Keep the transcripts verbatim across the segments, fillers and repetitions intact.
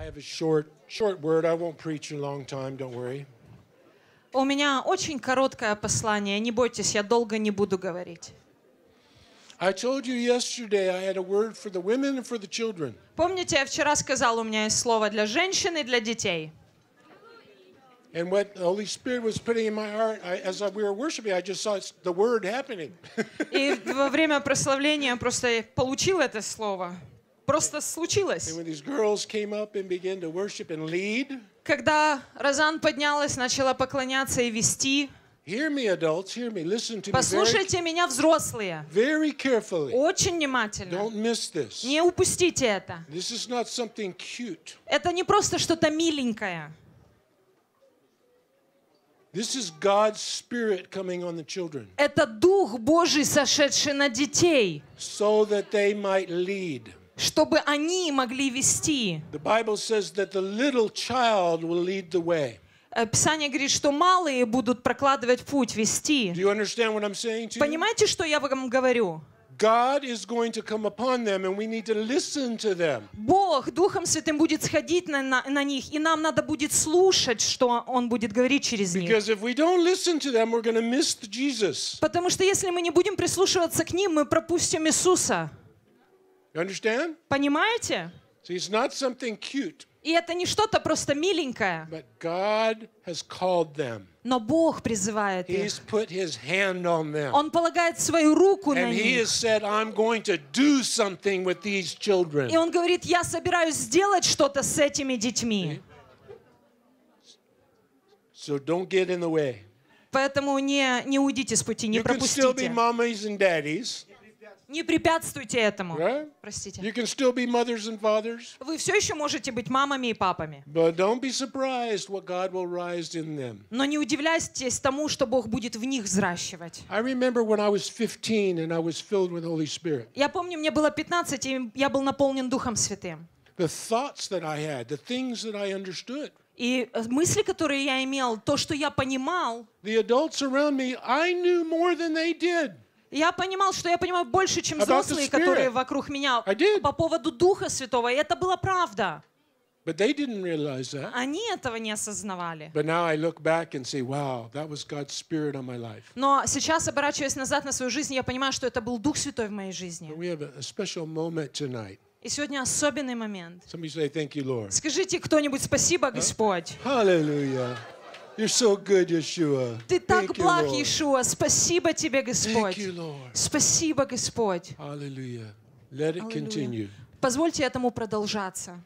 have a short, short word. I won't preach a long time, don't worry. У меня очень короткое послание. Не бойтесь, я долго не буду говорить. I told you yesterday I had a word for the women and for the children. Помните, я вчера сказал, у меня есть слово для женщин и для детей. And what the Holy Spirit was putting in my heart, I, as I, we were worshiping, I just saw the word happening. И во время прославления просто получил это слово. Просто случилось. And when these girls came up and began to worship and lead, Когда Розан поднялась, начала поклоняться и вести. hear me, adults, hear me, listen to me very, Послушайте меня, взрослые, very carefully. очень внимательно. Don't miss this. Не упустите это. This is not something cute. Это не просто что-то миленькое. This is God's Spirit coming on the children, Это Дух Божий, сошедший на детей, so that they might lead. чтобы они могли вести. The Bible says that the little child will lead the way. Писание говорит, что малые будут прокладывать путь, вести. Do you understand what I'm saying to you? Понимаете, что я вам говорю? God is going to come upon them, and we need to listen to them. Бог Духом Святым будет сходить на, на, на них, и нам надо будет слушать, что Он будет говорить через них. Because if we don't listen to them, we're going to miss Jesus. Потому что если мы не будем прислушиваться к ним, мы пропустим Иисуса. You understand? Понимаете? See, it's not something cute, И это не что-то просто миленькое, but God has called them. но Бог призывает их. He's put His hand on them. Он полагает свою руку на And He них. has said, I'm going to do something with these children. И Он говорит, я собираюсь сделать что-то с этими детьми. So don't get in the way. Поэтому не, не уйдите с пути, не You can still be пропустите. mommies and daddies, Не препятствуйте этому. right? Простите. You can still be mothers and fathers, Вы все еще можете быть мамами и папами. but don't be surprised what God will rise in them. Но не удивляйтесь тому, что Бог будет в них взращивать. I remember when I was fifteen and I was filled with the Holy Spirit. Я помню, мне было пятнадцать, и я был наполнен Духом Святым. The thoughts that I had, the things that I understood. И мысли, которые я имел, то, что я понимал, The adults around me, I knew more than they did. я понимал, что я понимаю больше, чем About the взрослые, Spirit. которые вокруг меня, I did. по поводу Духа Святого. И это была правда. But they didn't realize that. Они этого не осознавали. But now I look back and say, wow, that was God's Spirit on my life. Но сейчас, оборачиваясь назад на свою жизнь, я понимаю, что это был Дух Святой в моей жизни. But we have a, a special moment tonight. И сегодня особенный момент. Somebody say, thank you, Lord. Скажите кто-нибудь спасибо, Господь. Hallelujah. You're so good, Yeshua. Ты так Thank you, благ, Lord. Иешуа. Спасибо тебе, Thank Господь. you, Lord. Спасибо, Господь. Hallelujah. Let it continue. Позвольте этому продолжаться.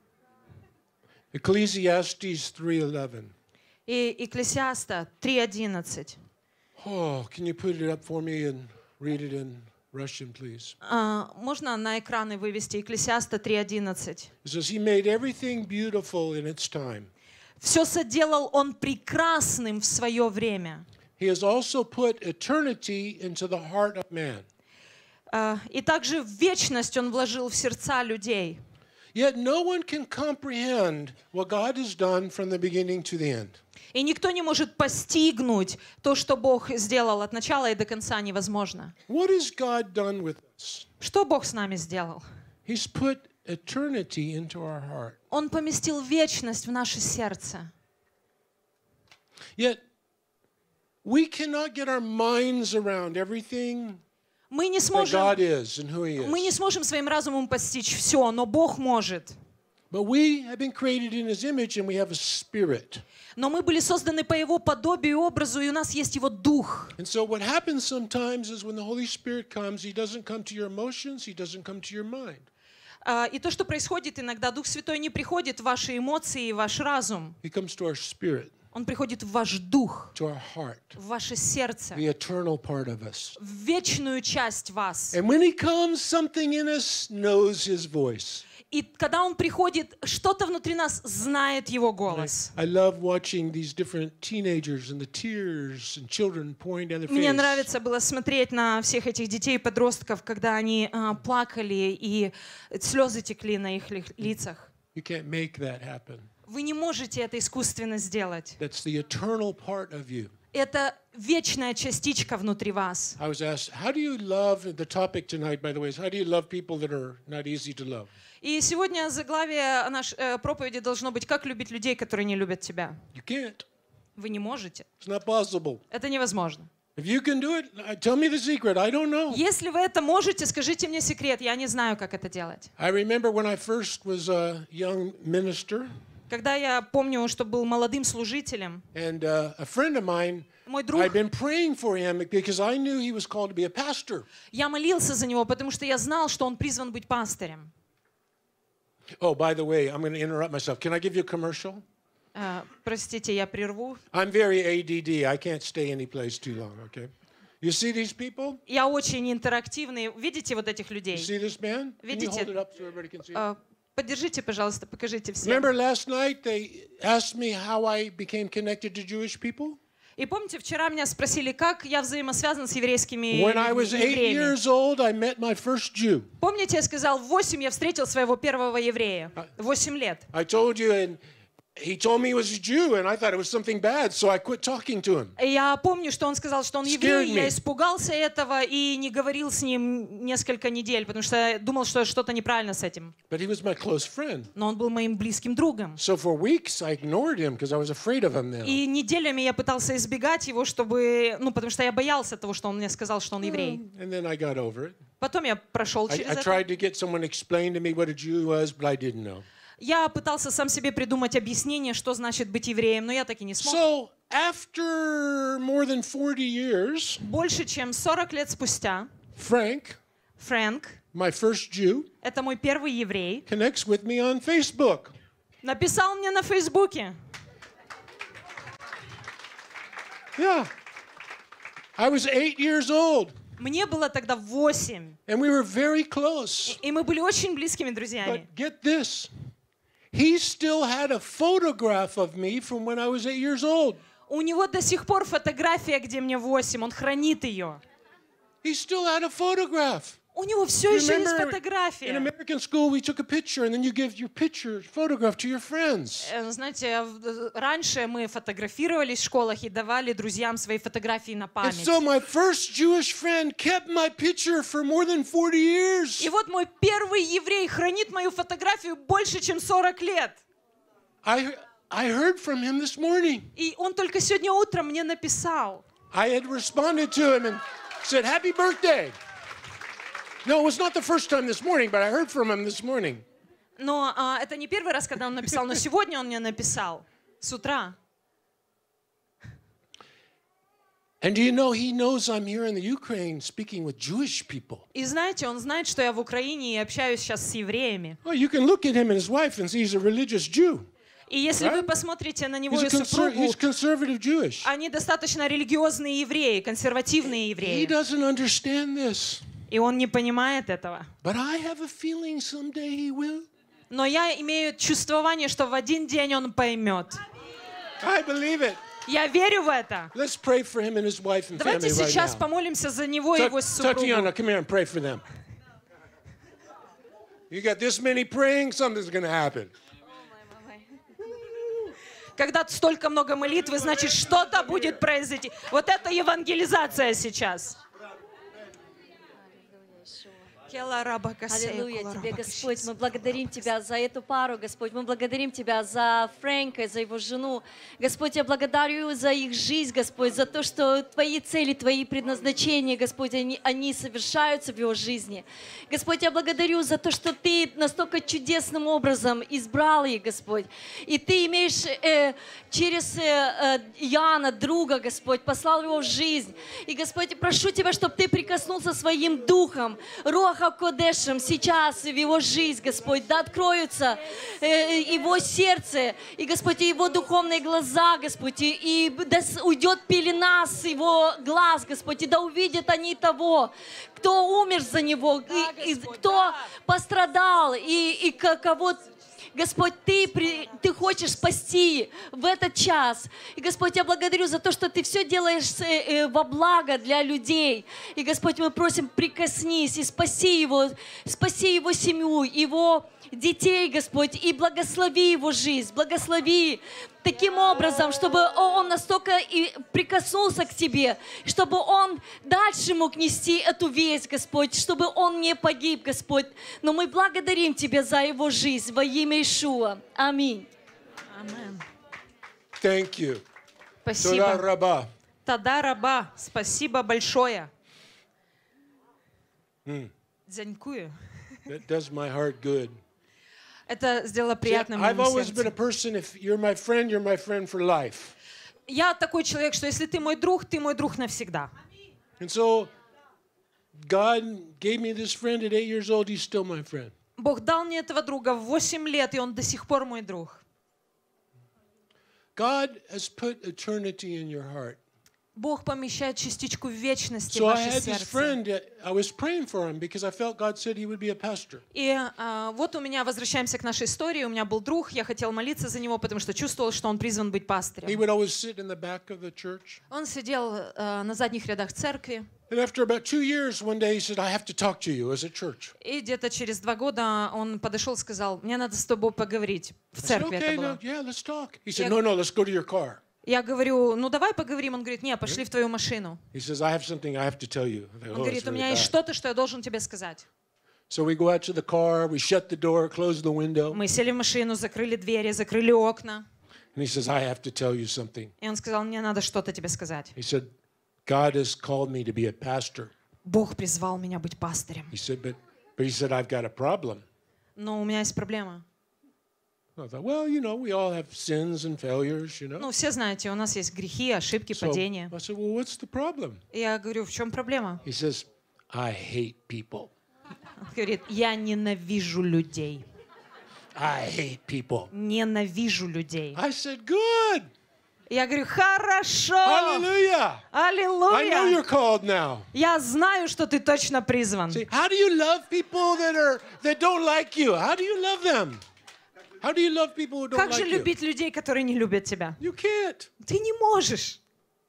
Ecclesiastes three eleven. И Екклесиаста три одиннадцать. Oh, can you put it up for me and read it in Russian, please? А, можно на экраны вывести Екклесиаста три одиннадцать. It says, He made everything beautiful in its time. Все соделал Он прекрасным в свое время. He has also put eternity into the heart of man. А, и также в вечность Он вложил в сердца людей. Yet no one can comprehend what God has done from the beginning to the end. И никто не может постигнуть то, что Бог сделал от начала и до конца, невозможно. What has God done with us? Что Бог с нами сделал? He's put eternity into our heart. Он поместил вечность в наше сердце. Yet we cannot get our minds around everything Мы не that сможем, God is and who He мы не is. сможем своим разумом постичь все, но Бог может. But we have been created in His image and we have a spirit. Но мы были созданы по Его подобию и образу, и у нас есть Его Дух. And so what happens sometimes is when the Holy Spirit comes, He doesn't come to your emotions, He doesn't come to your mind. А, И то, что происходит иногда, Дух Святой не приходит в ваши эмоции и ваш разум. He comes to our spirit, Он приходит в ваш дух, to our heart, в ваше сердце, the eternal part of us. в вечную часть вас. And when He comes, something in us knows His voice. И когда Он приходит, что-то внутри нас знает Его голос. I love watching these different teenagers and the tears and children pouring down their Мне face. нравится было смотреть на всех этих детей и подростков, когда они а, плакали, и слезы текли на их ли- лицах. You can't make that happen. Вы не можете это искусственно сделать. That's the eternal part of you. это вечная частичка внутри вас. I was asked, how do you love, the topic tonight, by the way, is how do you love people that are not easy to love? И сегодня заглавие нашей э, проповеди должно быть «Как любить людей, которые не любят тебя». You can't. Вы не можете. It's not possible. Это невозможно. If you can do it, uh, tell me the secret. I don't know. Если вы это можете, скажите мне секрет. Я не знаю, как это делать. I remember when I first was a young minister, Когда я помню, что был молодым служителем, and uh, a friend of mine, мой друг, I'd been praying for him because I knew he was called to be a pastor. я молился за него, потому что я знал, что он призван быть пастырем. Oh, by the way, I'm going to interrupt myself. Can I give you a commercial? Uh, простите, я прерву. I'm very A D D. I can't stay any place too long, okay? You see these people? Я очень интерактивный. Видите вот этих You людей? see this man? Can you Видите? hold it up so everybody can see it? Uh, поддержите, пожалуйста, покажите всем. Remember last night they asked me how I became connected to Jewish people? И помните, вчера меня спросили, как я взаимосвязан с еврейскими When I was eight евреями. years old, I met my first Jew. Помните, я сказал, в восемь я встретил своего первого еврея. Восемь лет. I told you, and he told me he was a Jew, and I thought it was something bad, so I quit talking to him. И я помню, что он сказал, что он Scared еврей. me. Я испугался этого и не говорил с ним несколько недель, потому что я думал, что что-то неправильно с этим. But he was my close friend. Но он был моим близким другом. So for weeks, I ignored him because I was afraid of him now. И неделями я пытался избегать его, чтобы, ну, потому что я боялся того, что он мне сказал, что он еврей. And then I got over it. Потом я прошел I, через I это. tried to get someone to explain to me what a Jew was, but I didn't know. Я пытался сам себе придумать объяснение, что значит быть евреем, но я так и не смог. So after more than forty years, Больше чем сорок лет спустя Frank, Фрэнк, my first Jew, это мой первый еврей, connects with me on Facebook. написал мне на Фейсбуке. Yeah. I was eight years old, Мне было тогда восемь, and we were very close. и мы были очень близкими друзьями. But get this. He still had a photograph of me from when I was eight years old. У него до сих пор фотография, где мне восемь, он хранит ее. He still had a photograph. У него все You еще есть remember in фотография. American school, we took a picture, and then you give your picture, photograph to your friends. Э, Знаете, в- раньше мы фотографировались в школах и давали друзьям свои фотографии на And память. so my first Jewish friend kept my picture for more than forty years. И вот мой первый еврей хранит мою фотографию больше, чем сорок лет. I, I heard from him this morning. И он только сегодня утром мне написал. I had responded to him and said, happy birthday. No, it was not the first time this morning, but I heard from him this morning. Но а, это не первый раз, когда он написал, но сегодня он мне написал с утра. And do you know, he knows I'm here in the Ukraine speaking with Jewish people. И знаете, он знает, что я в Украине и общаюсь сейчас с евреями. Well, you can look at him and his wife and see he's a religious Jew. И если Right? вы посмотрите на него He's, a и conser- супругу, he's conservative Jewish. они достаточно религиозные евреи, консервативные He евреи. doesn't understand this. И он не понимает этого. But I have a feeling someday he will. Но я имею чувствование, что в один день он поймет. I believe it. Я верю в это. Let's pray for him and his wife and family Давайте right сейчас now. помолимся за него и Ta- его супругу. Tatiana, come here and pray for them. You got this many praying, something's going to happen. Когда столько много молитвы, значит, что-то будет произойти. Вот это евангелизация сейчас. Аллилуйя Тебе, Господь, мы благодарим Тебя за эту пару, Господь, мы благодарим Тебя за Фрэнка, за его жену. Господь, я благодарю за их жизнь, Господь, за то, что Твои цели, Твои предназначения, Господь, они, они совершаются в его жизни. Господь, я благодарю за то, что Ты настолько чудесным образом избрал их, Господь, и Ты имеешь э, через э, э, Иоанна, друга, Господь, послал его в жизнь. И, Господь, прошу Тебя, чтобы Ты прикоснулся своим духом, Руаха Кодешем сейчас в его жизнь, Господь, да откроются э, его сердце, и, Господь, и его духовные глаза, Господь, и, и да уйдет пелена с его глаз, Господь, и да увидят они того, кто умер за него, Да, и, и Господь, кто да. пострадал, и, и ко- кого... Господь, ты, при- ты хочешь спасти в этот час. И, Господь, я благодарю за то, что Ты все делаешь э, э, во благо для людей. И, Господь, мы просим, прикоснись и спаси его, спаси его семью, его детей, Господь, и благослови его жизнь, благослови таким образом, чтобы он настолько и прикоснулся к тебе, чтобы он дальше мог нести эту весть, Господь, чтобы он не погиб, Господь. Но мы благодарим Тебя за его жизнь во имя Иешуа. Аминь. Амен. Thank you. Toda Спасибо. rabba. Тада раба. Спасибо большое. Дзянькую. That does my heart good. Это сделало See, приятно I've моему always been a сердцу. person, if you're my friend, you're my friend for life. Я такой человек, что если ты мой друг, ты мой друг навсегда. And so God gave me this friend at eight years old. He's still my friend. Бог дал мне этого друга в восемь лет, и он до сих пор мой друг. God has put eternity in your heart. Бог помещает частичку вечности в So I ваше had this сердце. friend, that I was praying for him because I felt God said he would be a pastor. И а, вот у меня, возвращаемся к нашей истории, у меня был друг, я хотел молиться за него, потому что чувствовал, что он призван быть He пастырем. would always sit in the back of the church. Он сидел а, на задних рядах церкви, And after about two years, one day he said, I have to talk to you as a church. и где-то через два года он подошел и сказал, мне надо с тобой поговорить. В I said, церкви это okay, было. no, yeah, let's talk. He said, Я- no, no, let's go to your car. Я говорю, ну давай поговорим. Он говорит, не, пошли в твою машину. He says, I have something I have to tell you. I go, Он "Oh, говорит, it's у really меня есть bad." что-то, что я должен тебе сказать. So we go out to the car, we shut the door, close the window. Мы сели в машину, закрыли двери, закрыли окна. And he says, I have to tell you something. И он сказал, мне надо что-то тебе сказать. He said, God has called me to be a pastor. Бог призвал меня быть пастырем. He said, but, but he said, I've got a problem. Но у меня есть проблема. I thought, well, you know, we all have sins and failures, you know. Ну, все знаете, у нас есть грехи, ошибки, So падения. I said, well, what's the problem? И я говорю, в чем проблема? He says, I hate people. Он говорит, я ненавижу людей. I hate people. Ненавижу людей. I said, good. Я говорю, хорошо! Hallelujah. I know Аллилуйя! you're called now. Я знаю, что ты точно призван. See, how do you love people that are that don't like you? How do you love them? How do you love people who don't Как же like you? любить людей, которые не любят тебя? You can't. Ты не можешь.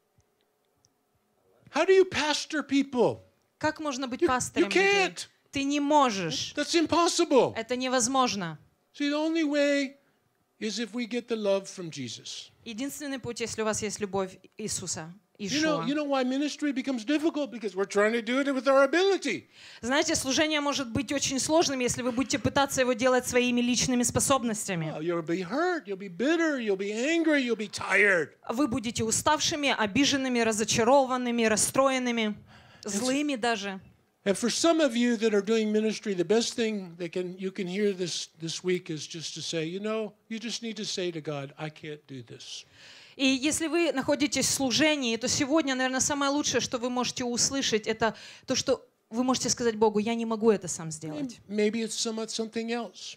How do you pastor people? Как можно быть You, you пастырем людей? can't. Ты не можешь. That's impossible. Это невозможно. See, the only way is if we get the love from Jesus. Единственный путь, если у вас есть любовь Иисуса, You know, Иешуа. you know why ministry becomes difficult? Because we're trying to do it with our ability. Знаете, служение может быть очень сложным, если вы будете пытаться его делать своими личными способностями. Oh, you'll be hurt, you'll be bitter, you'll be angry, you'll be tired. Вы будете уставшими, обиженными, разочарованными, расстроенными, злыми даже. And for some of you that are doing ministry, the best thing that can you can hear this this week is just to say, you know, you just need to say to God, I can't do this. И если вы находитесь в служении, то сегодня, наверное, самое лучшее, что вы можете услышать, это то, что вы можете сказать Богу, я не могу это сам сделать. Maybe it's somewhat something else.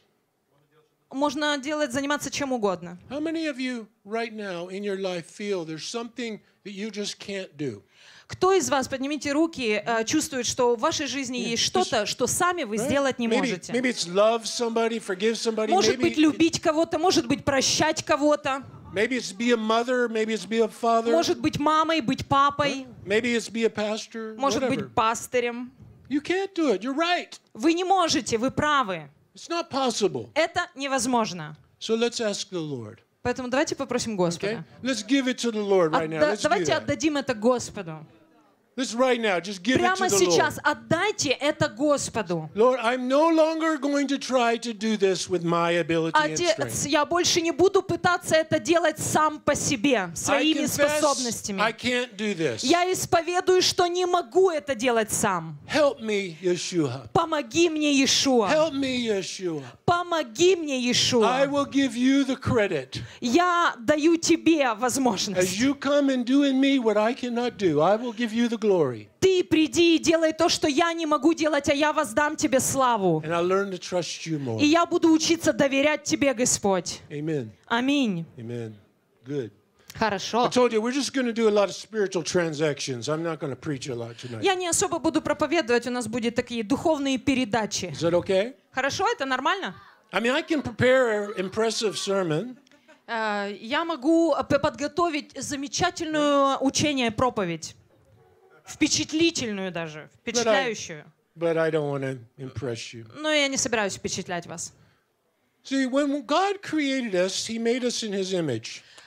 Можно делать, заниматься чем угодно. How many of you right now in your life feel there's something that you just can't do? Кто из вас, поднимите руки, э, чувствует, что в вашей жизни есть что-то, что сами вы Right? сделать не maybe, можете? maybe it's love somebody, forgive somebody. Может maybe, быть, любить кого-то, может быть, прощать кого-то, maybe it's be a mother, maybe it's be a father, может быть, мамой, быть папой, maybe it's be a pastor, может whatever. быть, пастырем. You can't do it. You're right. Вы не можете, вы правы. It's not possible. Это невозможно. So let's ask the Lord. Поэтому давайте попросим Okay? Господа. Let's give it to the Lord right now. Отда- Let's do давайте that. отдадим это Господу. Let's right now. Just give it to Прямо the сейчас Lord. отдайте это Господу. Lord, I'm no longer going to try to do this with my ability and Отец, strength. я больше не буду пытаться это делать сам по себе, I своими confess I способностями. can't do this. Я исповедую, что не могу это делать сам. Help me, Yeshua. Помоги мне, Иешуа. Help me, Yeshua. Помоги мне, I Иешуа. will give you the credit. Я даю тебе As возможность. you come and do in me what I cannot do, I will give you the glory. Ты приди и делай то, что я не могу делать, а я воздам тебе славу. And I'll learn to trust you more. И я буду учиться доверять тебе, Господь. Amen. Аминь. Amen. Good. I Хорошо. told you, we're just going to do a lot of spiritual transactions. I'm not going to preach a lot tonight. Я не особо буду проповедовать, у нас будут такие духовные передачи. Is that okay? Хорошо, это нормально? I mean, I can prepare an impressive sermon, Э, Я могу п- подготовить замечательную учение, проповедь. Впечатлительную даже, впечатляющую. but I don't want to impress you. Но я не собираюсь впечатлять вас. See, when God created us, He made us in His image.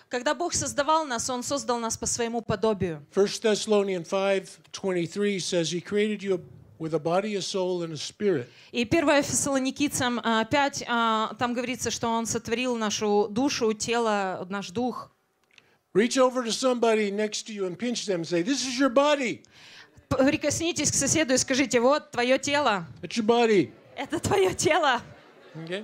Когда Бог создавал нас, Он создал нас по своему подобию. First Thessalonians five twenty-three says he created you with a body, a soul, and a spirit. И первое Фессалоникийцам а, пять, а, там говорится, что Он сотворил нашу душу, тело, наш дух. Reach over to somebody next to you and pinch them and say, this is your body. Прикоснитесь к соседу и скажите: вот твое тело. It's your body. Это твое тело. Okay?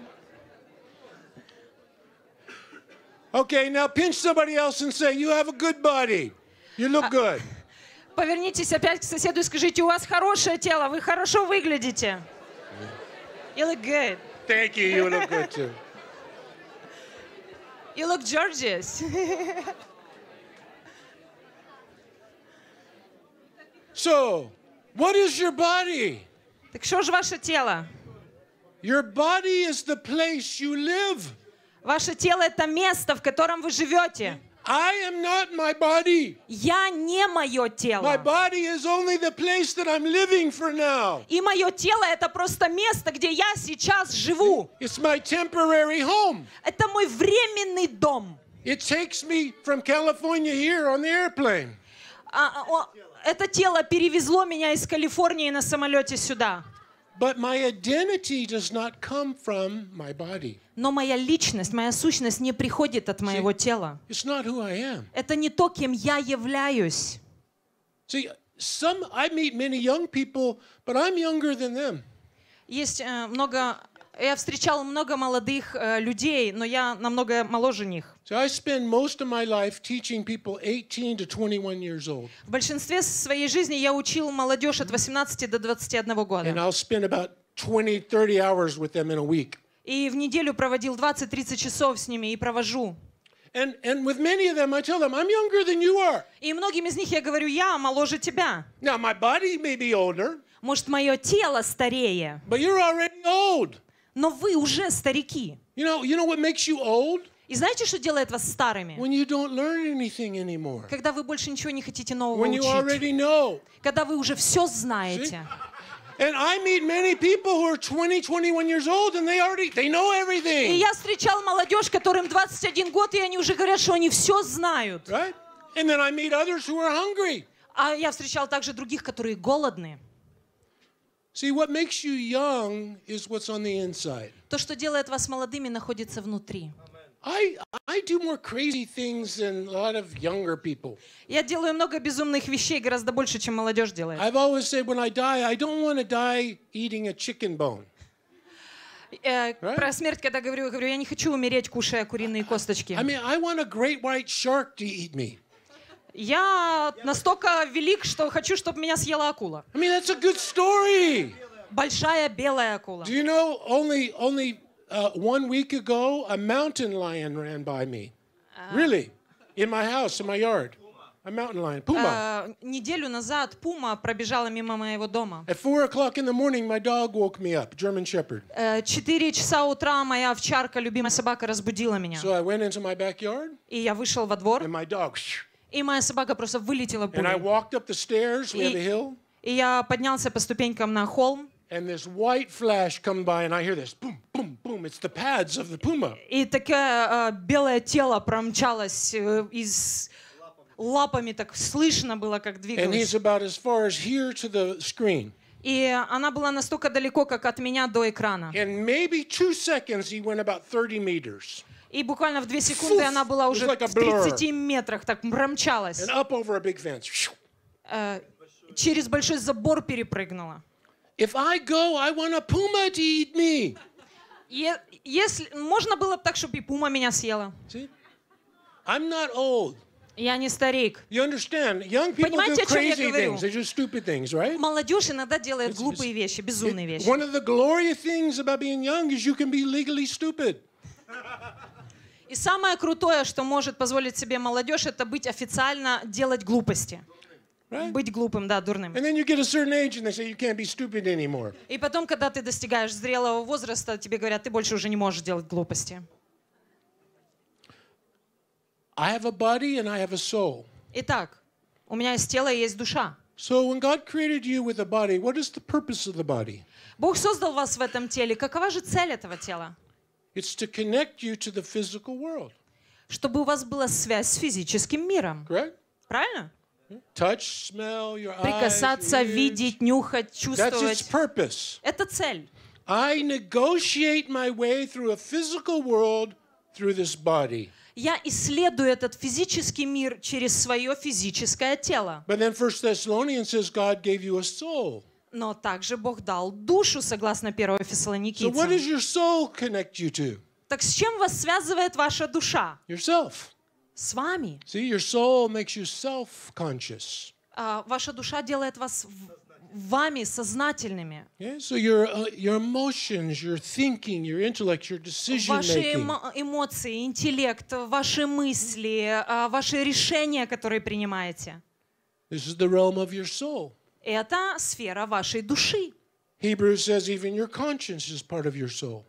Okay, now pinch somebody else and say, you have a good body. You look good. Повернитесь опять к соседу и скажите: у вас хорошее тело, вы хорошо выглядите. You look good. Thank you, you look good too. You look gorgeous. So, what is your body? Так что же ваше тело? Your body is the place you live. Ваше тело — это место, в котором вы живете. I am not my body. Я не мое My тело. body is only the place that I'm living for now. И мое тело — это просто место, где я сейчас живу. It's my temporary home. Это мой временный дом. It takes me from California here on the airplane. А, о, это тело перевезло меня из Калифорнии на самолете сюда. But my identity does not come from my body. Но моя личность, моя сущность не приходит от моего тела. It's not who I am. Это не то, кем я являюсь. See, some I meet many young people, but I'm younger than them. Есть э, много... Я встречал много молодых э, людей, но я намного моложе них. So I spend most of my life teaching people eighteen to twenty-one years old. В большинстве своей жизни я учил молодежь от восемнадцати до двадцати одного And года. I'll spend about twenty, thirty hours with them in a week. И в неделю проводил двадцать-тридцать часов с ними и провожу. And, and with many of them, I tell them, I'm younger than you are. И многим из них я говорю: я моложе тебя. Now, my body may be older, Может, мое тело старее, but you're already old. но вы уже старики. You know, you know what makes you old? И знаете, что делает вас старыми? When you don't learn anything anymore. Когда вы больше ничего не хотите нового When you учить. already know. Когда вы уже все знаете. And I meet many people who are twenty, twenty-one years old and they already, they know И everything. я встречал молодежь, которым двадцать один год, и они уже говорят, что они все знают. Right? And then I meet others who are hungry. А я встречал также других, которые голодные. See, what makes you young is what's on the inside. То, что делает вас молодыми, находится внутри. I, I do more crazy things than a lot of younger people. Я делаю много безумных вещей, гораздо больше, чем молодежь делает. I've always said when I die, I don't want to die eating a chicken bone. Э, Right? Про смерть, когда говорю, я говорю, я не хочу умереть, кушая куриные косточки. I mean, I want a great white shark to eat me. Я настолько велик, что хочу, чтобы меня съела акула. I mean, that's a good story. Большая белая акула. Do you know, only, only uh, one week ago, a mountain lion ran by me. Really? In my house, in my yard. A mountain lion, puma. Э, Неделю назад пума пробежала мимо моего дома. At four o'clock in the morning, my dog woke me up, German Shepherd. Э, Четыре часа утра моя овчарка, любимая собака, разбудила меня. So I went into my backyard, И я вышел во двор, and my dog, shh, и моя собака просто вылетела and I пулей. walked up the stairs. We have a И, hill, и я поднялся по ступенькам на холм, and this white flash come by, and I hear this boom, boom, boom. It's the pads of the puma. и такое э, белое тело промчалось э, из... Лапами так слышно было, как And двигалось. he's about as far as here to the screen. И она была настолько далеко, как от меня до экрана. In maybe two seconds, he went about thirty meters. И буквально в две секунды Фуф, она была it was уже like a в blur. тридцати метрах, так промчалась. And up over a big fence. Э, через большой забор перепрыгнула. If I go, I want a puma to eat me. Е- если, можно было бы так, чтобы и пума меня съела. See? I'm not old. Я не старик. You understand? Young people do Понимаете, о чем я crazy говорю? things. They do stupid things, right? Молодежь иногда делает It's- глупые вещи, безумные It- вещи. one of the glorious things about being young is you can be legally stupid. И самое крутое, что может позволить себе молодежь, это быть официально делать глупости. Right? Быть глупым, да, дурным. And then you get a certain age and they say you can't be stupid anymore. И потом, когда ты достигаешь зрелого возраста, тебе говорят, ты больше уже не можешь делать глупости. I have a body and I have a soul. Итак, у меня есть тело и есть душа. So when God created you with a body, what is the purpose of the body? Бог создал вас в этом теле. Какова же цель этого тела? It's to connect you to the physical world. чтобы у вас была связь с физическим миром. Correct? Правильно? Touch, smell, your eyes, Прикасаться, ears. видеть, нюхать, That's its чувствовать. purpose. Это цель. I negotiate my way through a physical world through this body. Я исследую этот физический мир через свое физическое тело. But then First Thessalonians says God gave you a soul. Но также Бог дал душу, согласно первого So what Фессалоникийцам. does your soul connect you to? Так с чем вас связывает ваша душа? Yourself. С вами. See, your soul makes you self-conscious. А, ваша душа делает вас в- вами сознательными. Yeah? So your uh, your emotions, your thinking, your intellect, your decision Ваши making. эмо- эмоции, интеллект, ваши мысли, а, ваши решения, которые принимаете. This is the realm of your soul. Это сфера вашей души. Hebrews says even your conscience is part of your soul.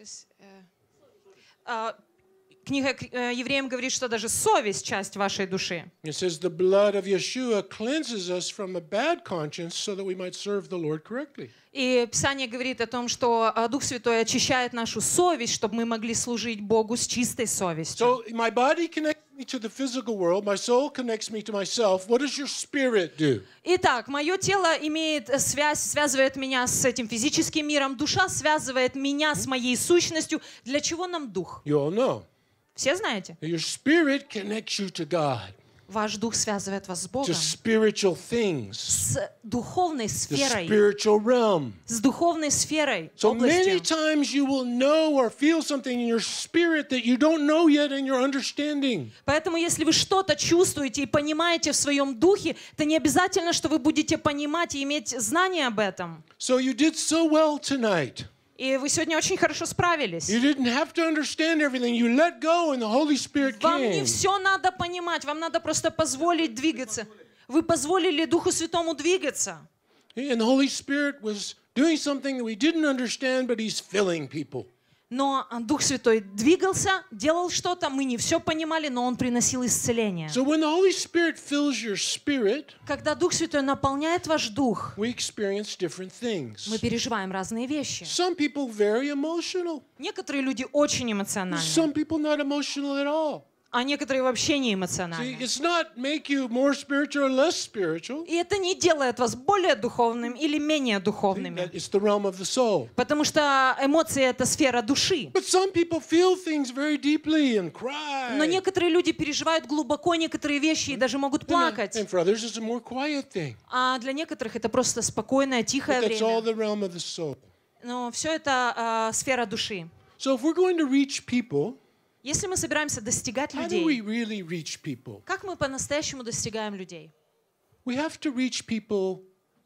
А, Книга к- э, Евреям говорит, что даже совесть — часть вашей души. It says the blood of Yeshua cleanses us from a bad conscience so that we might serve the Lord correctly. И Писание говорит о том, что а, Дух Святой очищает нашу совесть, чтобы мы могли служить Богу с чистой совестью. So my body connects me to the physical world, my soul connects me to myself. What does your spirit do? Итак, мое тело имеет э, связь, связывает меня с этим физическим миром, душа связывает меня с моей сущностью. Для чего нам дух? You all know. Все знаете? Your spirit connects you to God, Ваш дух связывает вас с to Богом, spiritual things, с духовной the сферой, spiritual realm. с духовной сферой, So many областью. times you will know or feel something in your spirit that you don't know yet in your understanding. Поэтому, если вы что-то чувствуете и понимаете в своем духе, то не обязательно, что вы будете понимать и иметь знание об этом. So you did so well tonight. И вы сегодня очень хорошо справились. You didn't have to understand everything. You let go and the Holy Spirit Вам не came. все надо понимать, вам надо просто позволить двигаться. Вы позволили Духу Святому двигаться. And the Holy Spirit was doing something that we didn't understand, but He's filling people. Но Дух Святой двигался, делал что-то, мы не все понимали, но Он приносил исцеление. So when the Holy Spirit fills your spirit, Когда Дух Святой наполняет ваш дух, we experience different мы things. переживаем разные вещи. Some people very emotional. Некоторые люди очень эмоциональны, Some people not emotional at all. а некоторые вообще не See, эмоциональны. it's not make you more spiritual or less spiritual. И это не делает вас более духовным или менее духовными. That it's the realm of the soul. Потому что эмоции — это сфера души. But some people feel things very deeply and cry. Но некоторые люди переживают глубоко некоторые вещи и даже могут And, плакать. and for others, it's a more quiet thing. А для некоторых это просто спокойное, тихое But that's all время. the realm of the soul. Но все это а, сфера души. So if we're going to reach people, Если мы собираемся достигать how do we людей, really reach people? как мы по-настоящему достигаем людей? We have to reach people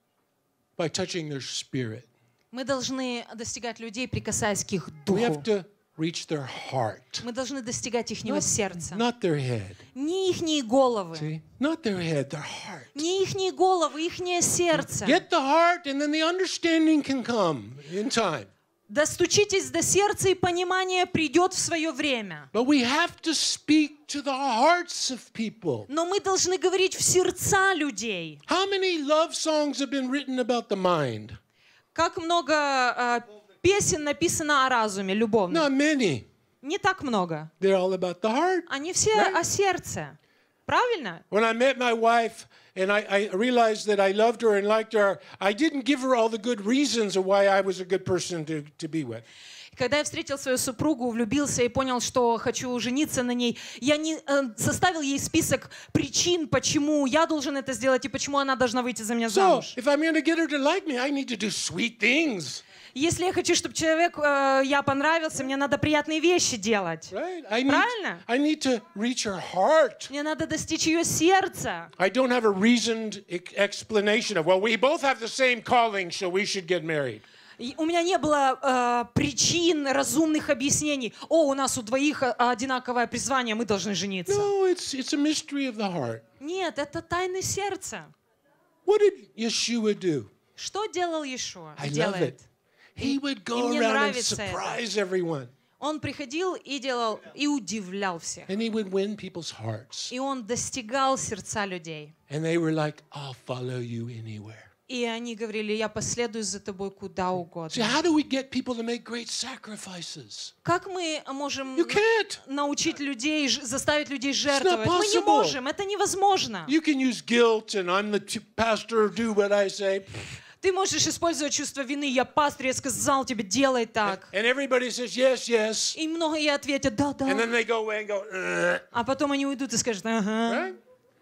by touching their spirit. Мы должны достигать людей, прикасаясь к их We have духу. to reach their heart, Мы должны достигать их сердца. not their head. Не их головы, See? Not their head, their heart. не их головы, их сердце. Get the heart, and then the understanding can come in time. Достучитесь до сердца, и понимание придет в свое время. But we have to speak to the hearts of people. Но мы должны говорить в сердца людей. How many love songs have been written about the mind? Как много а, песен написано о разуме любовном? Not many. Не так много. They're all about the heart. Они все Right. о сердце. Правильно? When I met my wife and I, I realized that I loved her and liked her, I didn't give her all the good reasons of why I was a good person to, to be with. Когда я встретил свою супругу, влюбился и понял, что хочу жениться на ней, я не э, составил ей список причин, почему я должен это сделать и почему она должна выйти за меня So, замуж. if I'm going to get her to like me, I need to do sweet things. Если я хочу, чтобы человек, э, я понравился, мне надо приятные вещи делать. Right? I need, Правильно? I need to reach her heart. Мне надо достичь ее сердца. I don't have a reasoned e- explanation of, well, we both have the same calling, so we should get married. И у меня не было э, причин, разумных объяснений. О, у нас у двоих э, одинаковое призвание, мы должны жениться. No, it's, it's a mystery of the heart. Нет, это тайны сердца. What did Yeshua do? Что делал Иешуа? I love Делает. it. He would go мне around and нравится это. surprise everyone. Он приходил и делал, и удивлял всех. And he would win people's hearts. И он достигал сердца людей. And they were like, I'll follow you anywhere. И они говорили, я последую за тобой куда See, угодно. how do we get people to make great sacrifices? Как мы можем You can't. научить людей, ж- заставить людей жертвовать? Мы не possible. можем, это невозможно. You can use guilt and I'm the t- pastor, do what I say. Ты можешь использовать чувство вины. Я пастор, я сказал тебе, делай так. And everybody says, yes, yes. И многие ответят, да, And then да. they go away and go, "Ugh," А потом они уйдут и скажут, ага. right?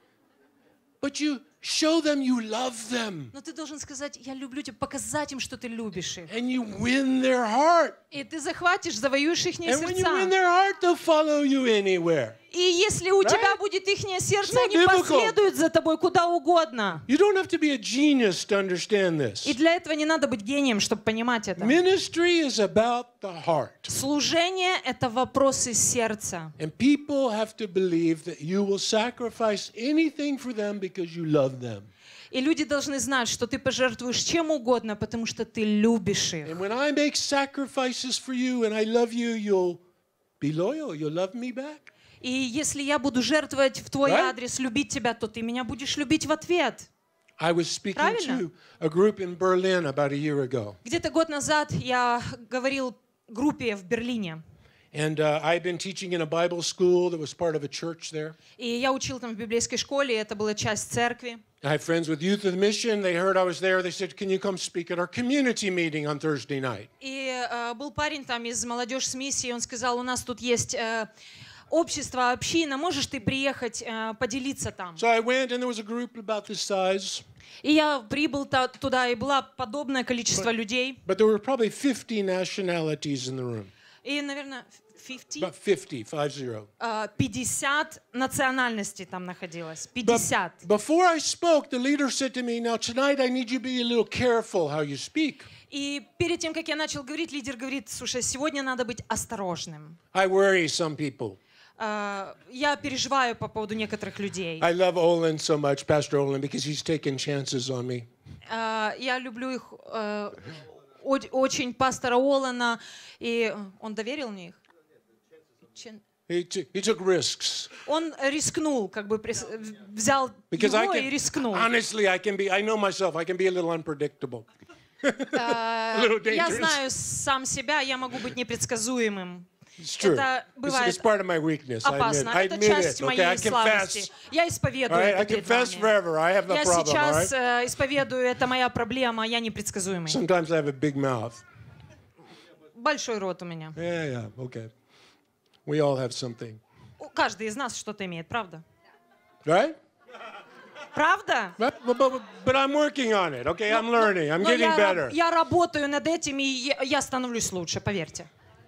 But you show them you love them. Но ты должен сказать, я люблю тебя, показать им, что ты любишь их. And you win their heart. И ты захватишь, завоюешь их And when you win сердца. their heart, they'll follow you anywhere. И если у тебя Right? будет их сердце, not они difficult. последуют за тобой куда угодно. You don't have to be a genius to understand this. И для этого не надо быть гением, чтобы понимать это. Ministry is about the heart. Служение — это вопросы сердца. And people have to believe that you will sacrifice anything for them because you love them. И люди должны знать, что ты пожертвуешь чем угодно, потому что ты любишь их. And when I make sacrifices for you and I love you, you'll be loyal. You'll love me back. И если я буду жертвовать в твой Right? адрес, любить тебя, то ты меня будешь любить в ответ. I was speaking Правильно? to a group in Berlin about a year ago. Где-то год назад я говорил группе в Берлине. And uh, I'd been teaching in a Bible school that was part of a church there. И я учил там в библейской школе, и это была часть церкви. I have friends with Youth of the Mission. They heard I was there. They said, can you come speak at our community meeting on Thursday night? И э, был парень там из «Молодежь с миссией», он сказал, у нас тут есть э, общество, община, можешь ты приехать э, поделиться там? So I went, and there was a group about this size. И я прибыл та- туда, и было подобное количество людей. But there were probably fifty nationalities in the room. И, наверное, пятьдесят, About fifty, five zero. э, пятьдесят национальностей там находилось. But пятьдесят. before I spoke, the leader said to me, now tonight I need you to be a little careful how you speak. И перед тем, как я начал говорить, лидер говорит, слушай, сегодня надо быть осторожным. I worry some people. Э, Я переживаю по поводу некоторых людей. I love Olin so much, Pastor Olin, because he's taken chances on me. Э, Я люблю их э, о- очень, пастора Олана, и он доверил мне их. Чен- He, t- he took risks. Он рискнул, как бы прис- взял Because I его и can, рискнул. honestly, I can be, I know myself, I can be a little unpredictable. Э, little Я dangerous. знаю сам себя, я могу быть непредсказуемым. It's true. Это It's, бывает it's part of my weakness. I admit, опасно. I Это admit часть it. Okay, I моей слабости. confess. Я исповедую All right, I это перед confess вами. forever. I have the Я problem. All сейчас right. э, исповедую, это моя проблема, я непредсказуемый. Sometimes I have a big mouth. Большой рот у меня. Yeah, yeah, okay. We all have something, У- Каждый из нас что-то имеет, правда? right? Правда? But, but, but, but I'm working on it. Okay, I'm learning. I'm Но getting я, раб- better. я работаю над этим, и я, я становлюсь лучше, поверьте.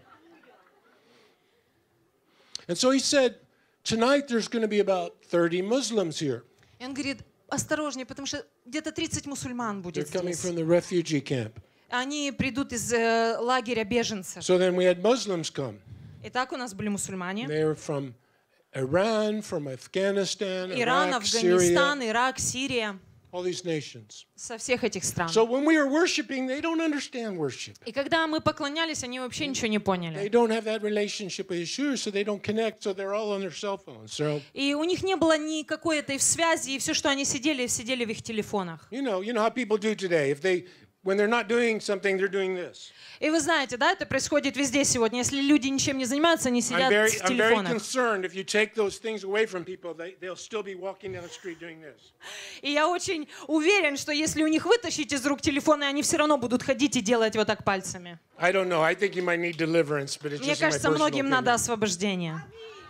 And so he said, tonight there's going to be about thirty Muslims here. И он говорит, осторожнее, потому что где-то тридцать мусульман They're будет coming здесь. from the refugee camp. Они придут из э, лагеря беженцев. So then we had Muslims come. Итак, у нас были мусульмане. They were from Iran, from Afghanistan, Иран, Iraq, Syria, Афганистан, Ирак, Сирия. all these nations. Со всех этих стран. So when we are worshiping, they don't understand worship. И когда мы поклонялись, они вообще ничего не They поняли. don't have that relationship with Yeshua, so they don't connect, so they're all on their cell phones. So, И у них не было никакой этой связи, и все, что они сидели, сидели в их телефонах. you know, you know how people do today. If they, when they're not doing something, they're doing this. И вы знаете, да, это происходит везде сегодня. Если люди ничем не занимаются, они I'm сидят very, в I'm very телефонах. concerned if you take those things away from people, they, they'll still be walking down the street doing this. И я очень уверен, что если у них вытащить из рук телефоны, они все равно будут ходить и делать вот так пальцами. I don't know. I think you might need deliverance, but it's Мне just my кажется, personal многим надо opinion. освобождение.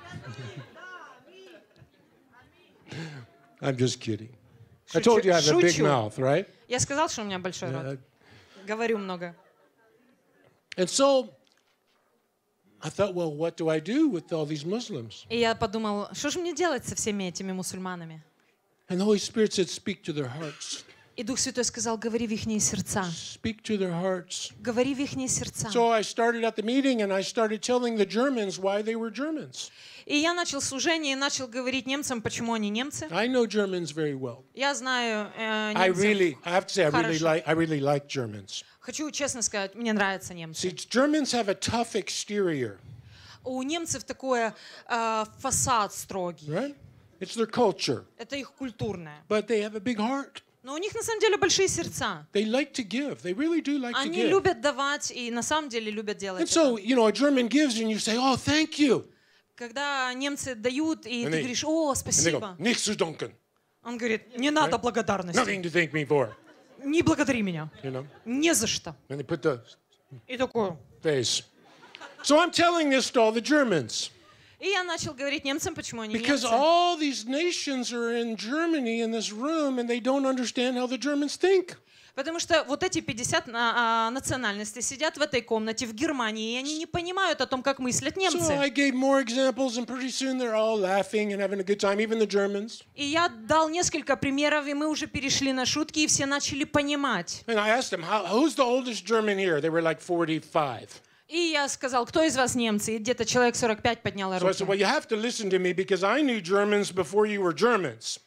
I'm just kidding. I Шучу- told you I have a big шучу. mouth, right? Я сказал, что у меня большой Uh, рот. Говорю много. and so I thought, well, what do I do with all these Muslims? И я подумал, что же мне делать со всеми этими мусульманами? And the Holy Spirit said, speak to their hearts. И Дух Святой сказал, говори в ихние сердца. Speak to their hearts. Говори в ихние сердца. So I started at the meeting and I started telling the Germans why they were Germans. И я начал служение и начал говорить немцам, почему они немцы. I know Germans very well. Я знаю э, I немцев. really, I have to say, I really Хорошо. like, I really like Germans. Хочу честно сказать, мне нравятся немцы. See, Germans have a tough exterior, У немцев такой э, фасад строгий. right? It's their culture, Это их культурное. but they have a big heart. Но у них на самом деле большие сердца. They like to give. They really do like to Они give. любят давать и на самом деле любят делать And so, это. you know, a German gives and you say, oh, thank you. Когда немцы дают, и And ты they- говоришь, о, And they go, спасибо. nichts zu danken. Он говорит, не надо благодарности. Nothing to thank me for. Не благодари меня. You know? Не за что. And they put the И такое. face. So I'm telling this to all the Germans. И я начал говорить немцам, почему они Because немцы. all these nations are in Germany in this room and they don't understand how the Germans think. Потому что вот эти пятьдесят на- а, национальностей сидят в этой комнате в Германии, и они не понимают о том, как мыслят So I немцы. gave more examples and pretty soon they're all laughing and having a good time, even the Germans. И я дал несколько примеров, и мы уже перешли на шутки, и все начали понимать. And I asked them, how, who's the oldest German here? They were like forty-five. И я сказал, кто из вас немцы? И где-то человек сорок пять поднял So I said, well, руку. you have to listen to me because I knew Germans before you were Germans.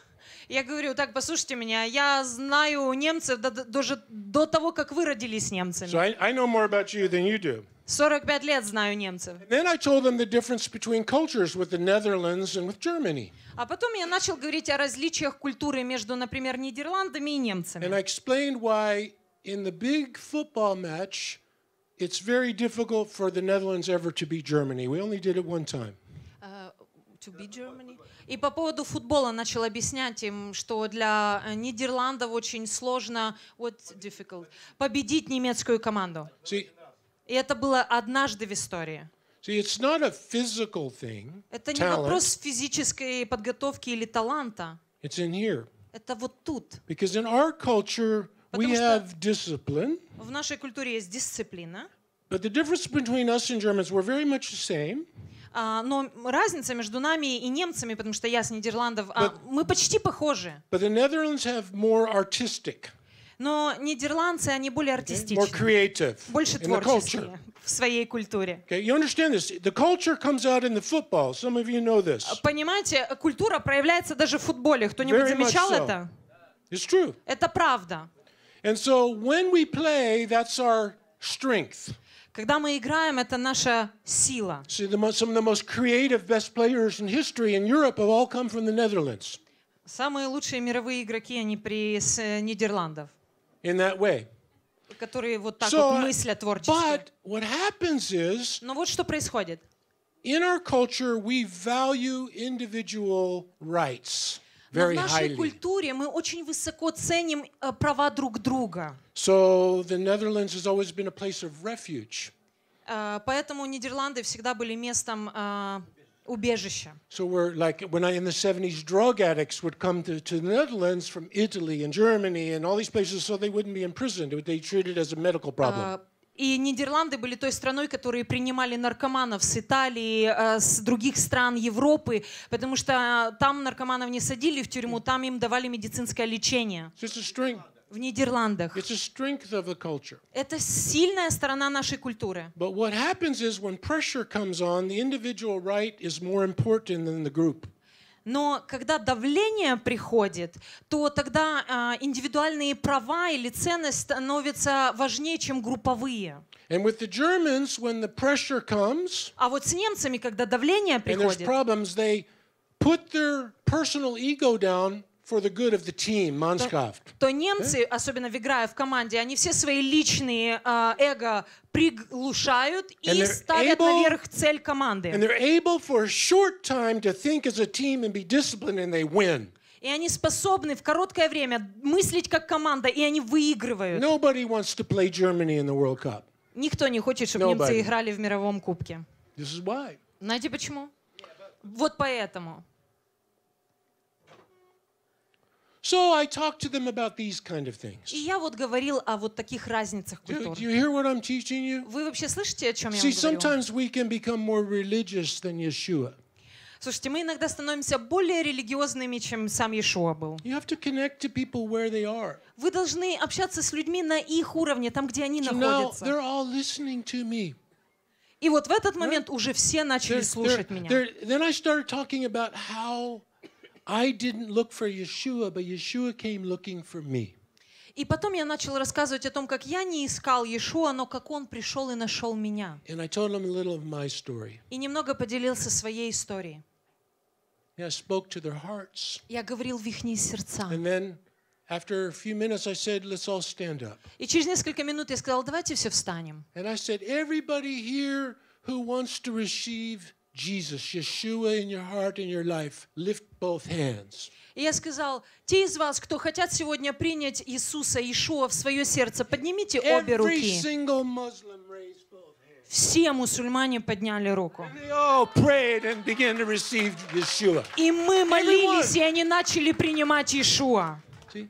Я говорю, так, послушайте меня, я знаю немцев до- до- даже до того, как вы родились So немцами. I, I know more about you than you do. сорок пять лет знаю немцев. Then I told them the difference between cultures with the Netherlands and with Germany. А потом я начал говорить о различиях культуры между, например, Нидерландами и And немцами. I explained why in the big football match, it's very difficult for the Netherlands ever to beat Germany. We only did it one time. Uh, to be Germany. И по поводу футбола начал объяснять им, что для э, Нидерландов очень сложно what difficult, победить немецкую команду. See, И это было однажды в истории. see, it's not a physical thing, Это не talent. вопрос физической подготовки или таланта. It's in here. Это вот тут. Because in our culture, we Потому что- have discipline. В нашей культуре есть дисциплина. But the difference between us and Germans, we're very much the same. А, но разница между нами и немцами, потому что я с Нидерландов, а, But- мы почти похожи. But the Netherlands have more artistic, Но нидерландцы, они более more артистичны, creative больше in the culture. творческие в своей культуре. Okay, you understand this? The culture comes out in the football. Some of you know this. Понимаете, культура проявляется даже в футболе. Кто-нибудь Very much замечал so. это? It's true. Это правда. And so when we play, that's our strength. Когда мы играем, это наша сила. See, the, mo- some of the most creative, best players in history in Europe have all come from the Netherlands Самые лучшие мировые игроки, они при с э, Нидерландов, in that way. которые вот так So, вот мыслят творчески. but what happens is, Но вот что происходит. in our culture, we value individual rights Но в very нашей highly. культуре мы очень высоко ценим э, права друг друга. So the Netherlands has always been a place of refuge. Э, Поэтому Нидерланды всегда были местом э, убежища. So we're like when I in the seventies, drug addicts would come to, to the Netherlands from Italy and Germany and all these places, so they wouldn't be imprisoned. They treated it as a medical problem. Э, И Нидерланды были той страной, которые принимали наркоманов с Италии, э, с других стран Европы, потому что там наркоманов не садили в тюрьму, там им давали медицинское лечение. So it's a strength. В Нидерландах. It's a strength of the culture. Это сильная сторона нашей культуры. But what happens is when pressure comes on, the individual right is more important than the group. Но когда давление приходит, то тогда э, индивидуальные права или ценность становятся важнее, чем групповые. And with the Germans, when the pressure comes А вот с немцами, когда давление and there's приходит, problems, they put their personal ego down for the good of the team, Mannschaft. то немцы, особенно играя в команде, они все свои личные э, эго приглушают And и they're ставят able- наверх цель And команды. they're able for a short time to think as a team and be disciplined and they win. И они способны в короткое время мыслить как команда, и они выигрывают. Nobody wants to play Germany in the World Cup. Никто не хочет, чтобы Nobody. немцы играли в мировом кубке. This is why. Знаете почему? Вот поэтому. So I talked to them about these kind of things. И я вот говорил о вот таких разницах Do, культур. do you hear what I'm teaching you? Вы вообще слышите, о чем я See, вам говорю? sometimes we can become more religious than Yeshua. Слушайте, мы иногда становимся более религиозными, чем сам Иешуа был. You have to connect to people where they are. Вы должны общаться с людьми на их уровне, там, где они So now находятся. they're all listening to me. И вот в этот момент уже все начали They're- слушать they're- меня. they're- then I started talking about how I didn't look for Yeshua, but Yeshua came looking for me. И потом я начал рассказывать о том, как я не искал Иешуа, но как он пришел и нашел меня. And I told them a little of my story. И немного поделился своей историей. Yeah, I spoke to their hearts. Я говорил в их сердца. And then after a few minutes, I said, let's all stand up. И через несколько минут я сказал, давайте все встанем. And I said, everybody here who wants to receive Jesus, Yeshua in your heart and your life, lift both hands. И я сказал, те из вас, кто хотят сегодня принять Иисуса, Иешуа в свое сердце, поднимите обе Every руки. single Muslim raised both hands. Все мусульмане подняли руку. They all prayed and began to receive Yeshua. И мы молились, и они начали принимать Иешуа. See?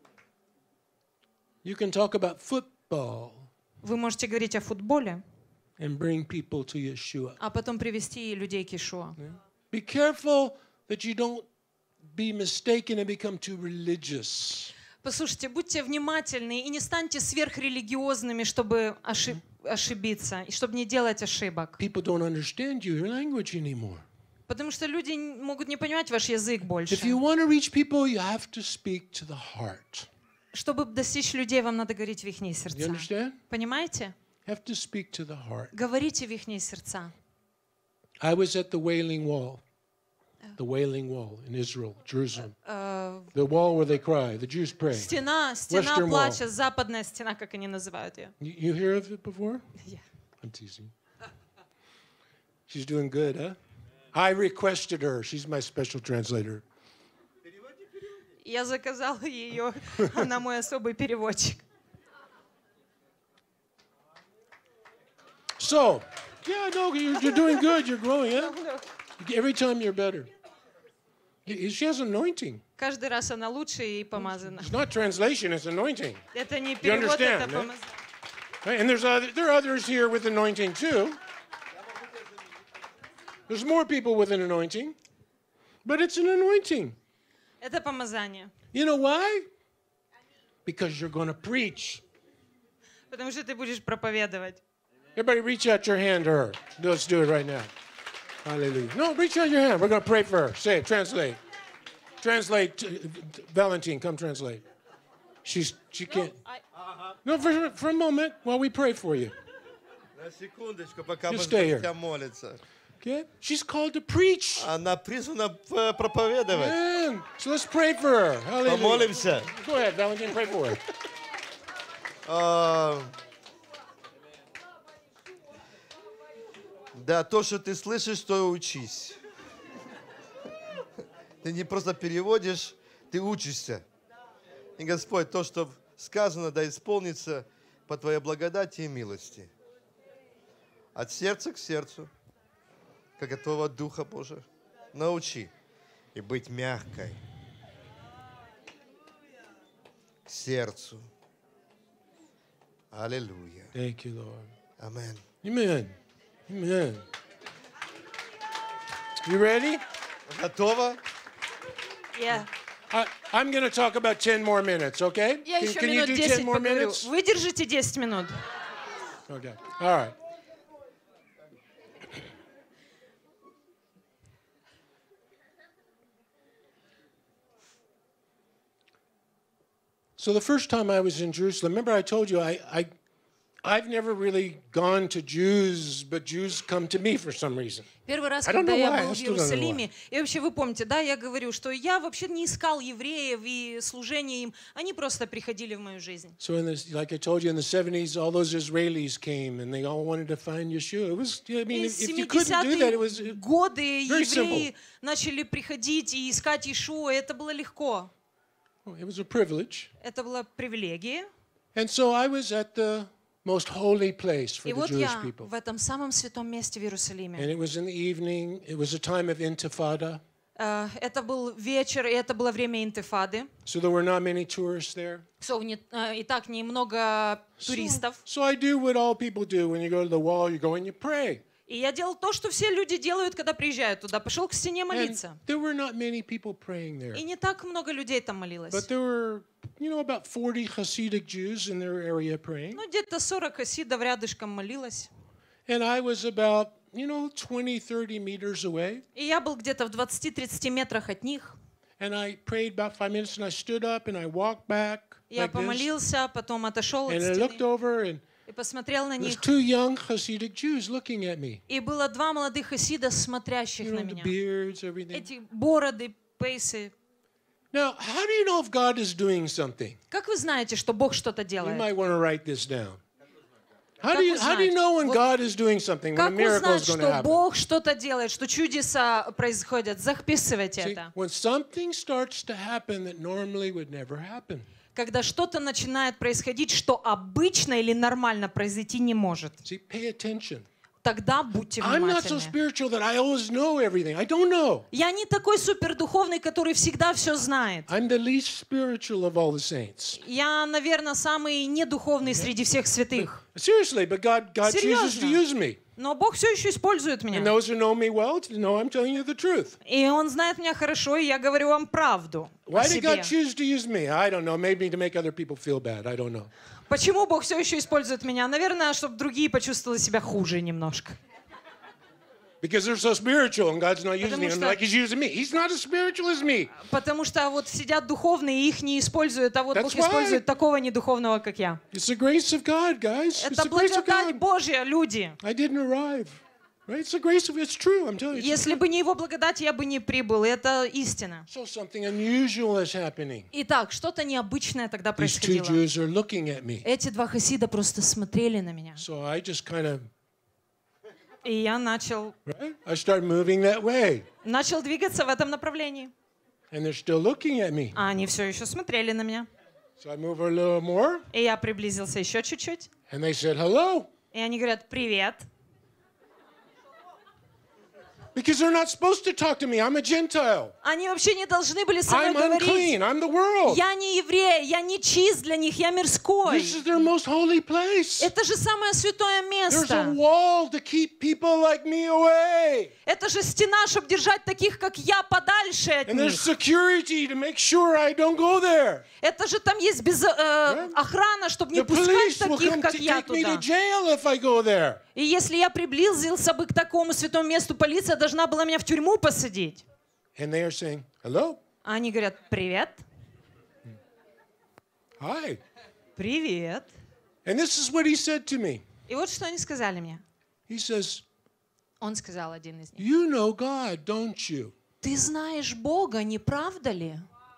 You can talk about football Вы можете говорить о футболе, and bring people to Yeshua. а потом привести людей к Иешуа. Be careful that you don't be mistaken and become too religious. Послушайте, будьте внимательны и не станьте сверхрелигиозными, чтобы ошиб- ошибиться, и чтобы не делать ошибок. People don't understand you, your language anymore. Потому что люди н- могут не понимать ваш язык больше. If you want to reach people, you have to speak to the heart. Чтобы достичь людей, вам надо говорить в их You сердца. understand? Понимаете? You have to speak to the heart. Говорите в их сердца. I was at the Wailing Wall. The Wailing Wall in Israel, Jerusalem. Э, The wall where they cry, the Jews pray. Стена, стена Western Wall. плача, западная стена, как они называют ее. You, you hear of it before? Yeah. I'm teasing. She's doing good, huh? I requested her. She's my special translator. Я заказала ее, она мой особый переводчик. So, yeah, no, you're, you're doing good. You're growing, huh? Every time you're better. Y- She has anointing. Каждый раз она лучше и помазана. It's not translation, it's anointing. Это не перевод, understand, это yeah? помазание. Right? And there's other, there are others here with anointing too. There's more people with an anointing, but it's an anointing. Это помазание. You know why? Because you're going to preach. Потому что ты будешь проповедовать. Everybody reach out your hand to her. Let's do it right now. Hallelujah. No, reach out your hand. We're going to pray for her. Say it. Translate. Translate. uh, Valentine, come translate. She's, she can't. No, for, for a moment while we pray for you. На секундочку, пока You мы stay here. тебя молится. Okay? She's called to preach. Она призвана п- проповедовать. Man. So let's pray for her. Hallelujah. Помолимся. Go ahead, Valentine, pray for her. А, Да, то, что ты слышишь, то и учись. Ты не просто переводишь, ты учишься. И, Господь, то, что сказано, да исполнится по Твоей благодати и милости. От сердца к сердцу, как от Твоего Духа Божия. Научи и быть мягкой. К сердцу. Аллилуйя. Thank you, Lord. Амен. Amen. Amen. You ready? Готово? Я, I, I'm going to talk about ten more minutes, okay? я Can, еще can you минут do десять ten more поговорю. minutes? Выдержите десять минут. Okay. All right. So the first time I was in Jerusalem, remember I told you I, I, I've never really gone to Jews, but Jews come to me for some reason. Первый раз, I don't когда know я why. I был в still don't know Иерусалиме, и вообще вы помните, да, я говорю, что я вообще не искал евреев и служение им, они просто приходили в мою жизнь. So in this, like I told you, in the seventies, all those Israelis came and they all wanted to find Yeshua. It was, I mean, И if, if you couldn't do that, it was семидесятые годы very евреи simple. начали приходить и искать Иешуа, это было легко, it was a privilege. это была привилегия. And so I was at the most holy place for И the вот Jewish я people. в этом самом святом месте в And Иерусалиме. it was in the evening. It was a time of intifada. Э, Это был вечер, и это было время интифады. So there were not many tourists there. So, не- э, и так немного туристов. So I do what all people do. When you go to the wall, you go and you pray. И я делал то, что все люди делают, когда приезжают туда. Пошел к стене And молиться. there were not many people praying there. И не так много людей там молилось. But there were, you know, about forty Hasidic Jews in their area praying. Ну, где-то сорок хасидов рядышком молилось. And I was about, you know, twenty, thirty meters away. И я был где-то в двадцати-тридцати метрах от них. And I prayed about five minutes and I stood up and I walked back Я like this. помолился, потом отошел от And I looked стены over and и посмотрел на there's них. two young Hasidic Jews looking at me. И было два молодых хасида, смотрящих You на know, the меня. beards, everything. Эти бороды, пейсы. Now, how do you know if God is doing something? Как вы знаете, что Бог что-то You делает? might want to write this down. How Как do you, how do you узнать? know when Вот God is doing something, when a Как miracle узнать, is going to что happen? Бог что-то делает, что чудеса происходят? Записывайте See, это. when something starts to happen that normally would never happen. Когда что-то начинает происходить, что обычно или нормально произойти не может, See, pay attention. тогда будьте I'm not so внимательны. spiritual that I always know everything. I don't know. Я не такой супердуховный, который всегда все знает. I'm the least spiritual of all the saints. Я, наверное, самый недуховный среди всех святых. Seriously, but God, God chooses to Серьезно. use me. Но Бог все еще использует And меня. those who know me well know I'm telling you the truth. И Он знает меня хорошо, и я говорю вам правду о Why did God себе. choose to use me? I don't know. Maybe to make other people feel bad. I don't know. Почему Бог все еще использует меня? Наверное, чтобы другие почувствовали себя хуже немножко. Because they're so spiritual and God's not using Потому them что- like He's using me. He's not as spiritual as me. Потому что вот сидят духовные, и их не используют, а вот That's Бог why. использует такого недуховного, как я. It's the grace of God, guys. It's Это the grace of благодать God. Божья, люди. I didn't arrive. Right? It's the grace of It's true. I'm telling you. It's Если бы не Его благодать, я бы не прибыл. И это истина. So something unusual is happening. Итак, что-то необычное тогда These two происходило. Jews are looking at me. Эти два хасида просто смотрели на меня. So I just kind of, И я начал, right? I start moving that way. начал двигаться в этом направлении. And they're still looking at me. А они все еще смотрели на меня. So I move a little more. И я приблизился еще чуть-чуть. And they said, hello. И они говорят, привет. Because they're not supposed to talk to me. I'm a Gentile. Они вообще не должны были со мной I'm говорить. unclean. I'm the world. Я не еврей, я не чист для них, я мирской. This is their most holy place. Это же самое святое There's a место. wall to keep people like me away. Это же стена, чтобы держать таких, как я, подальше от And there's них. security to make sure I don't go there. Это же там есть без, э, охрана, чтобы не The пускать police will таких, come как to я take me to туда. jail if I go there. И если я приблизился бы к такому святому месту, полиция должна была меня в тюрьму посадить. And they are saying, hello, А они говорят, привет, hi. привет. And this is what he said to me. И вот что они сказали мне. He says, Он сказал, один из них. you know God, don't you? Ты знаешь Бога, не правда ли?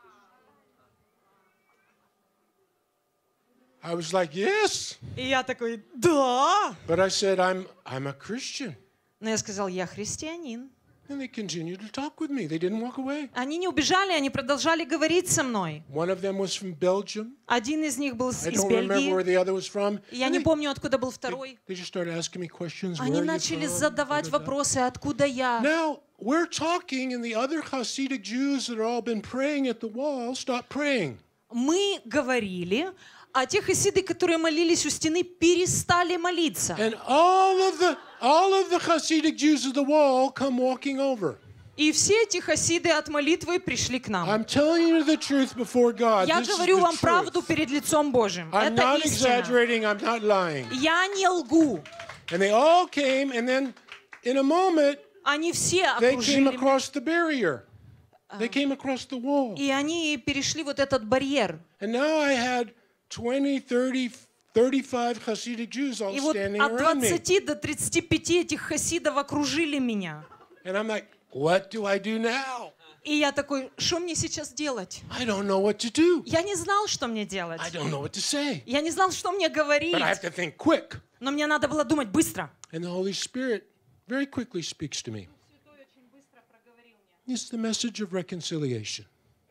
I was like, yes. И я такой, да. But I said, I'm, I'm a Christian. Но я сказал, я христианин. And they continued to talk with me. They didn't walk away. Они не убежали, они продолжали говорить со мной. One of them was from Belgium. Один из них был I из don't remember where Бельгии. the other was from. Я And не they, помню, откуда был they, второй. they just started asking me questions. Они Where are you начали from? задавать Da-da-da. вопросы, откуда я. Now, we're talking, and the other Hasidic Jews that have all been praying at the wall stopped praying. Мы говорили, а те хасиды, которые молились у стены, перестали молиться. And all of the all of the Hasidic Jews of the wall come walking over. И все эти хасиды от молитвы пришли к нам. I'm telling you the truth before God. Я This is говорю the вам правду truth. перед лицом Божьим. I'm Это not истина. exaggerating. I'm not lying. Я не лгу. And they all came, and then in a moment, Они все they came окружили меня. across the barrier. They came across the wall. И они перешли вот этот барьер. And now I had twenty, thirty, thirty-five Hasidic Jews all И вот standing от around me. двадцати до тридцати пяти этих хасидов окружили меня. And I'm like, what do I do now? И я такой, что мне сейчас делать? I don't know what to do. Я не знал, что мне делать. I don't know what to say. Я не знал, что мне говорить. But I have to think quick. Но мне надо было думать быстро. And the Holy Spirit very quickly speaks to me. It's the message of reconciliation.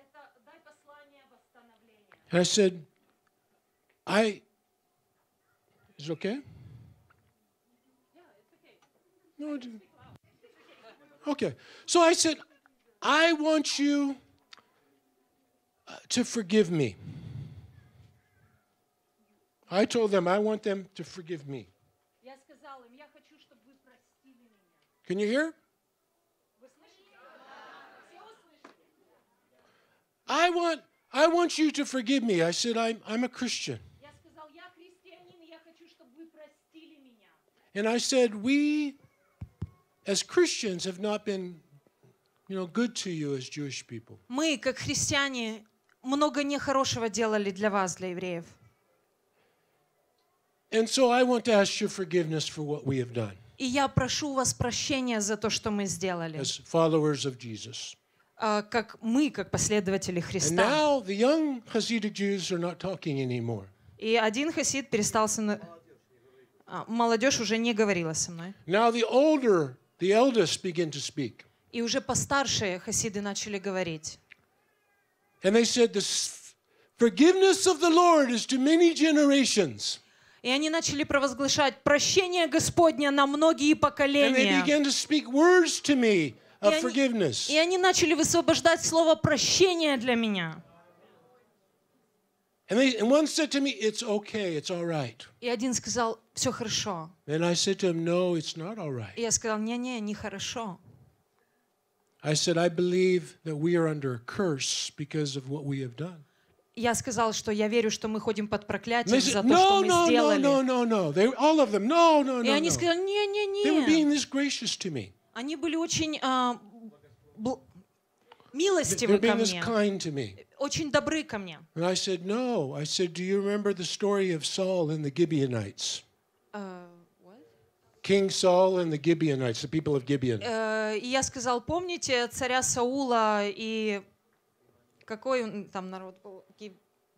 And I said, I, is it okay? No, it didn't. Okay. So I said, I want you uh, to forgive me. I told them I want them to forgive me. Can you hear? I want, I want you to forgive me. I said, I'm, I'm a Christian. And I said, we, as Christians, have not been, you know, good to you as Jewish people. Мы, как христиане, много нехорошего делали для вас, для евреев. And so I want to ask your forgiveness for what we have done И я прошу у вас прощения за то, что мы сделали. as followers of Jesus. а, как мы, как последователи And Христа. now the young Hasidic Jews are not talking anymore. И один хасид перестал со мной... а, Молодежь уже не говорила со мной. Now the older, the eldest begin to speak. И уже постаршие хасиды начали говорить. And they said, the s- forgiveness of the Lord is to many generations. И они начали провозглашать прощение Господня на многие And they поколения. began to speak words to me of И они- forgiveness. И они начали высвобождать слово прощение для меня. And, they, and one said to me, it's okay, it's all right. И один сказал, все хорошо. And I said to him, no, it's not all right. И я сказал, не-не, нехорошо. I said, I believe that we are under a curse because of what we have done. Я сказал, что я верю, что мы ходим под And проклятием they за said, то, что no, мы no, no, сделали. no, no, no. They, all of them, no, no, И no, они no. сказали, They were being не-не-не. this gracious to me. Они были очень а, бл- They милостивы were ко being this мне, kind to me. очень добры ко мне. And I said, no. I said, do you remember the story of Saul and the Gibeonites? А, King Saul and the Gibeonites, the people of Gibeon. э, И я сказал, помните царя Саула и какой он там народ был? Ги-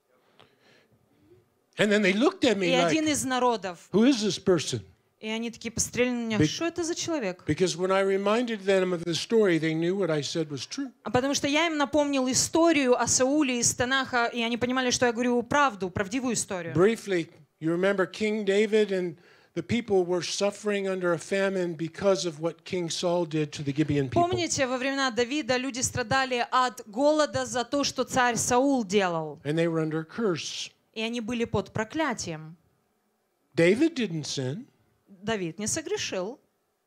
And then they looked at И me один like, из народов. who is this person? И они такие посмотрели на меня, Be- что это за человек? Because when I reminded them of the story, they knew what I said was true. А потому что я им напомнил историю о Сауле из Танаха, и они понимали, что я говорю правду, правдивую историю. Briefly, you remember King David and the people were suffering under a famine because of what King Saul did to the Gibeon people. Помните, во времена Давида люди страдали от голода за то, что царь Саул делал. And they were under a curse. И они были под проклятием. David didn't sin, Давид не согрешил,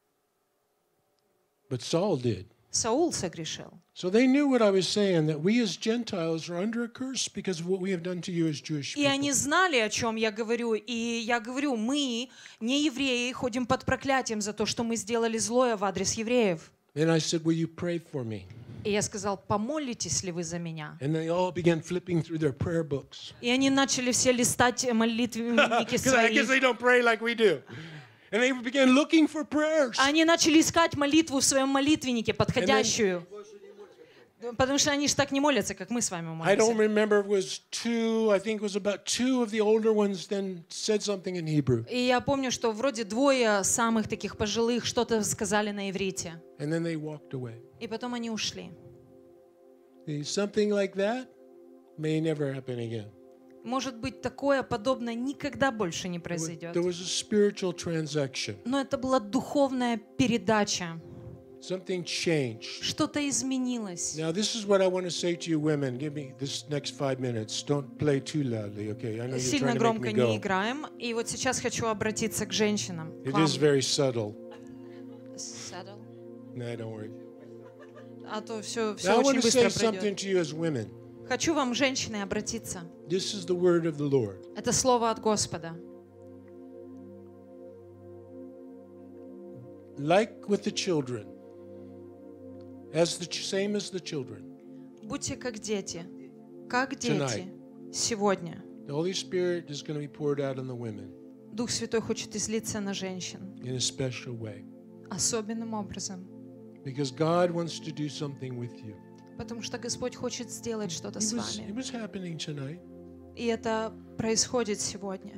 but Saul did. Саул согрешил. So they knew what I was saying, that we as Gentiles are under a curse because of what we have done to you as Jewish И они people. знали, о чем я говорю. И я говорю, мы, не евреи, ходим под проклятием за то, что мы сделали злое в адрес евреев. And I said, will you pray for me? И я сказал, помолитесь ли вы за меня? And they all began flipping through their prayer books. И они начали все листать молитвенники Because I guess свои. they don't pray like we do. And they began looking for prayers. Они начали искать молитву в своем молитвеннике, подходящую. Потому что они же так не молятся, как мы с вами I don't молимся. remember, it was two, I think it was about two of the older ones then said something in Hebrew. И я помню, что вроде двое самых таких пожилых что-то сказали на иврите. And then they walked away. И потом они ушли. See, something like that may never happen again. Может быть, такое подобное никогда больше не There was- произойдет. There was a spiritual transaction. Но это была духовная передача. Something changed. Что-то изменилось. Now, this is what I want to say to you women. Give me this next five minutes. Don't play too loudly, okay? I know you're Сильно trying to make громко me не go. играем. И вот сейчас хочу обратиться к женщинам. к It вам. is very subtle. Saddle. No, don't worry. А то все, Now, все I want очень to say быстро something пройдет. to you as women. Хочу вам, женщины, обратиться. This is the word of the Lord. Это слово от Господа. Like with the children, as the ch- same as the children, Будьте как дети. Как дети. Tonight. Сегодня. the Holy Spirit is going to be poured out on the women Дух Святой хочет излиться на женщин. in a special way. Особенным образом. Because God wants to do something with you. Потому что Господь хочет сделать что-то It с was, it вами. was happening tonight. И это происходит сегодня.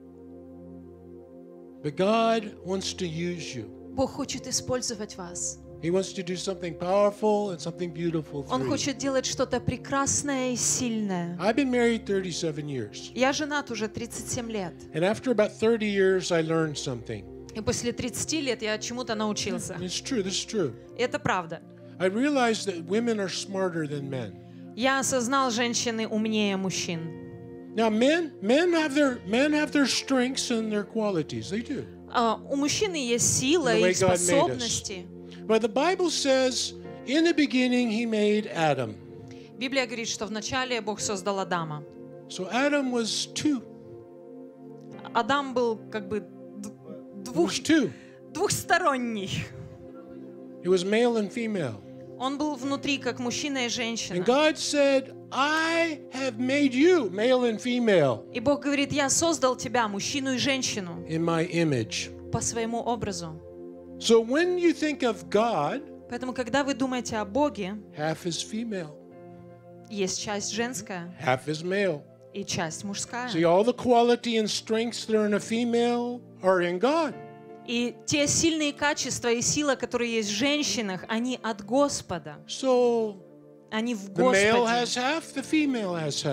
But God wants to use you. Бог хочет использовать вас. He wants to do something powerful and something beautiful Он through you. хочет делать что-то прекрасное и сильное. I've been married thirty-seven years. Я женат уже тридцать семь лет. And after about thirty years, I learned something. И после тридцати лет я чему-то научился. And it's true, this is true. И это правда. I realized that women are smarter than men. Я осознал, женщины умнее мужчин. Now, men, men have their men have their strengths and their qualities. They do. А, у мужчины есть сила The way и God made us. способности. But the Bible says, in the beginning, He made Adam. Библия говорит, что вначале Бог создал Адама. So Adam was two. Адам был как бы д- He двух, was two. двухсторонний. He was male and female. Он был внутри как мужчина и женщина. And God said, I have made you male and female И Бог говорит, я создал тебя, мужчину и женщину, in my image. по своему образу. So when you think of God, Поэтому, когда вы думаете о Боге, half is female, есть часть женская half is male. и часть мужская. See, all the quality and strengths that are in a female are in God. И те сильные качества и сила, которые есть в женщинах, они от Господа. So Они в the male has Господе. half, the female has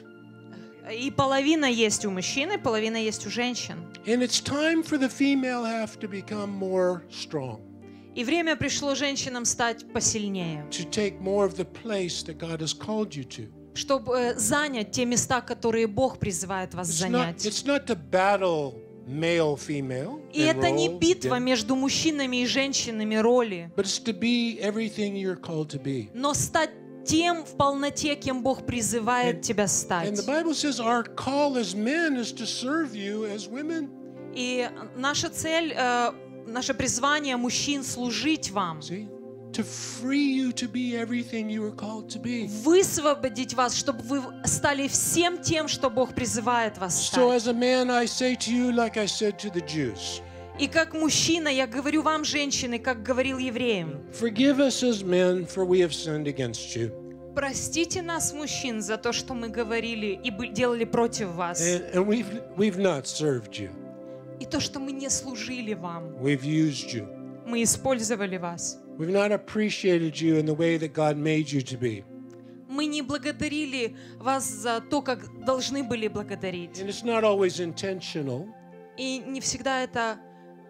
half. И половина есть у мужчины, половина есть у женщин. And it's time for the female half to become more strong, И время пришло женщинам стать посильнее, to take more of the place that God has called you to. чтобы занять те места, которые Бог призывает вас It's not, занять. it's not to battle male, female, И and это не role, битва yeah, между мужчинами и женщинами роли, but it's to be everything you're called to be. но стать тем в полноте, кем Бог призывает тебя And стать. the Bible says our call as men is to serve you as women. И наша цель, э, наше призвание мужчин служить вам, See? To free you to be everything you were called to be. высвободить вас, чтобы вы стали всем тем, что Бог призывает вас So стать. as a man, I say to you, like I said to the Jews, И как мужчина, я говорю вам, женщины, как говорил евреям, forgive us as men, for we have sinned against you. простите нас, мужчин, за то, что мы говорили и бы- делали против вас. And, and we've, we've not served you. И то, что мы не служили вам. We've used you. Мы использовали вас. We've not appreciated you in the way that God made you to be. Мы не благодарили вас за то, как должны были благодарить. And it's not always intentional. И не всегда это,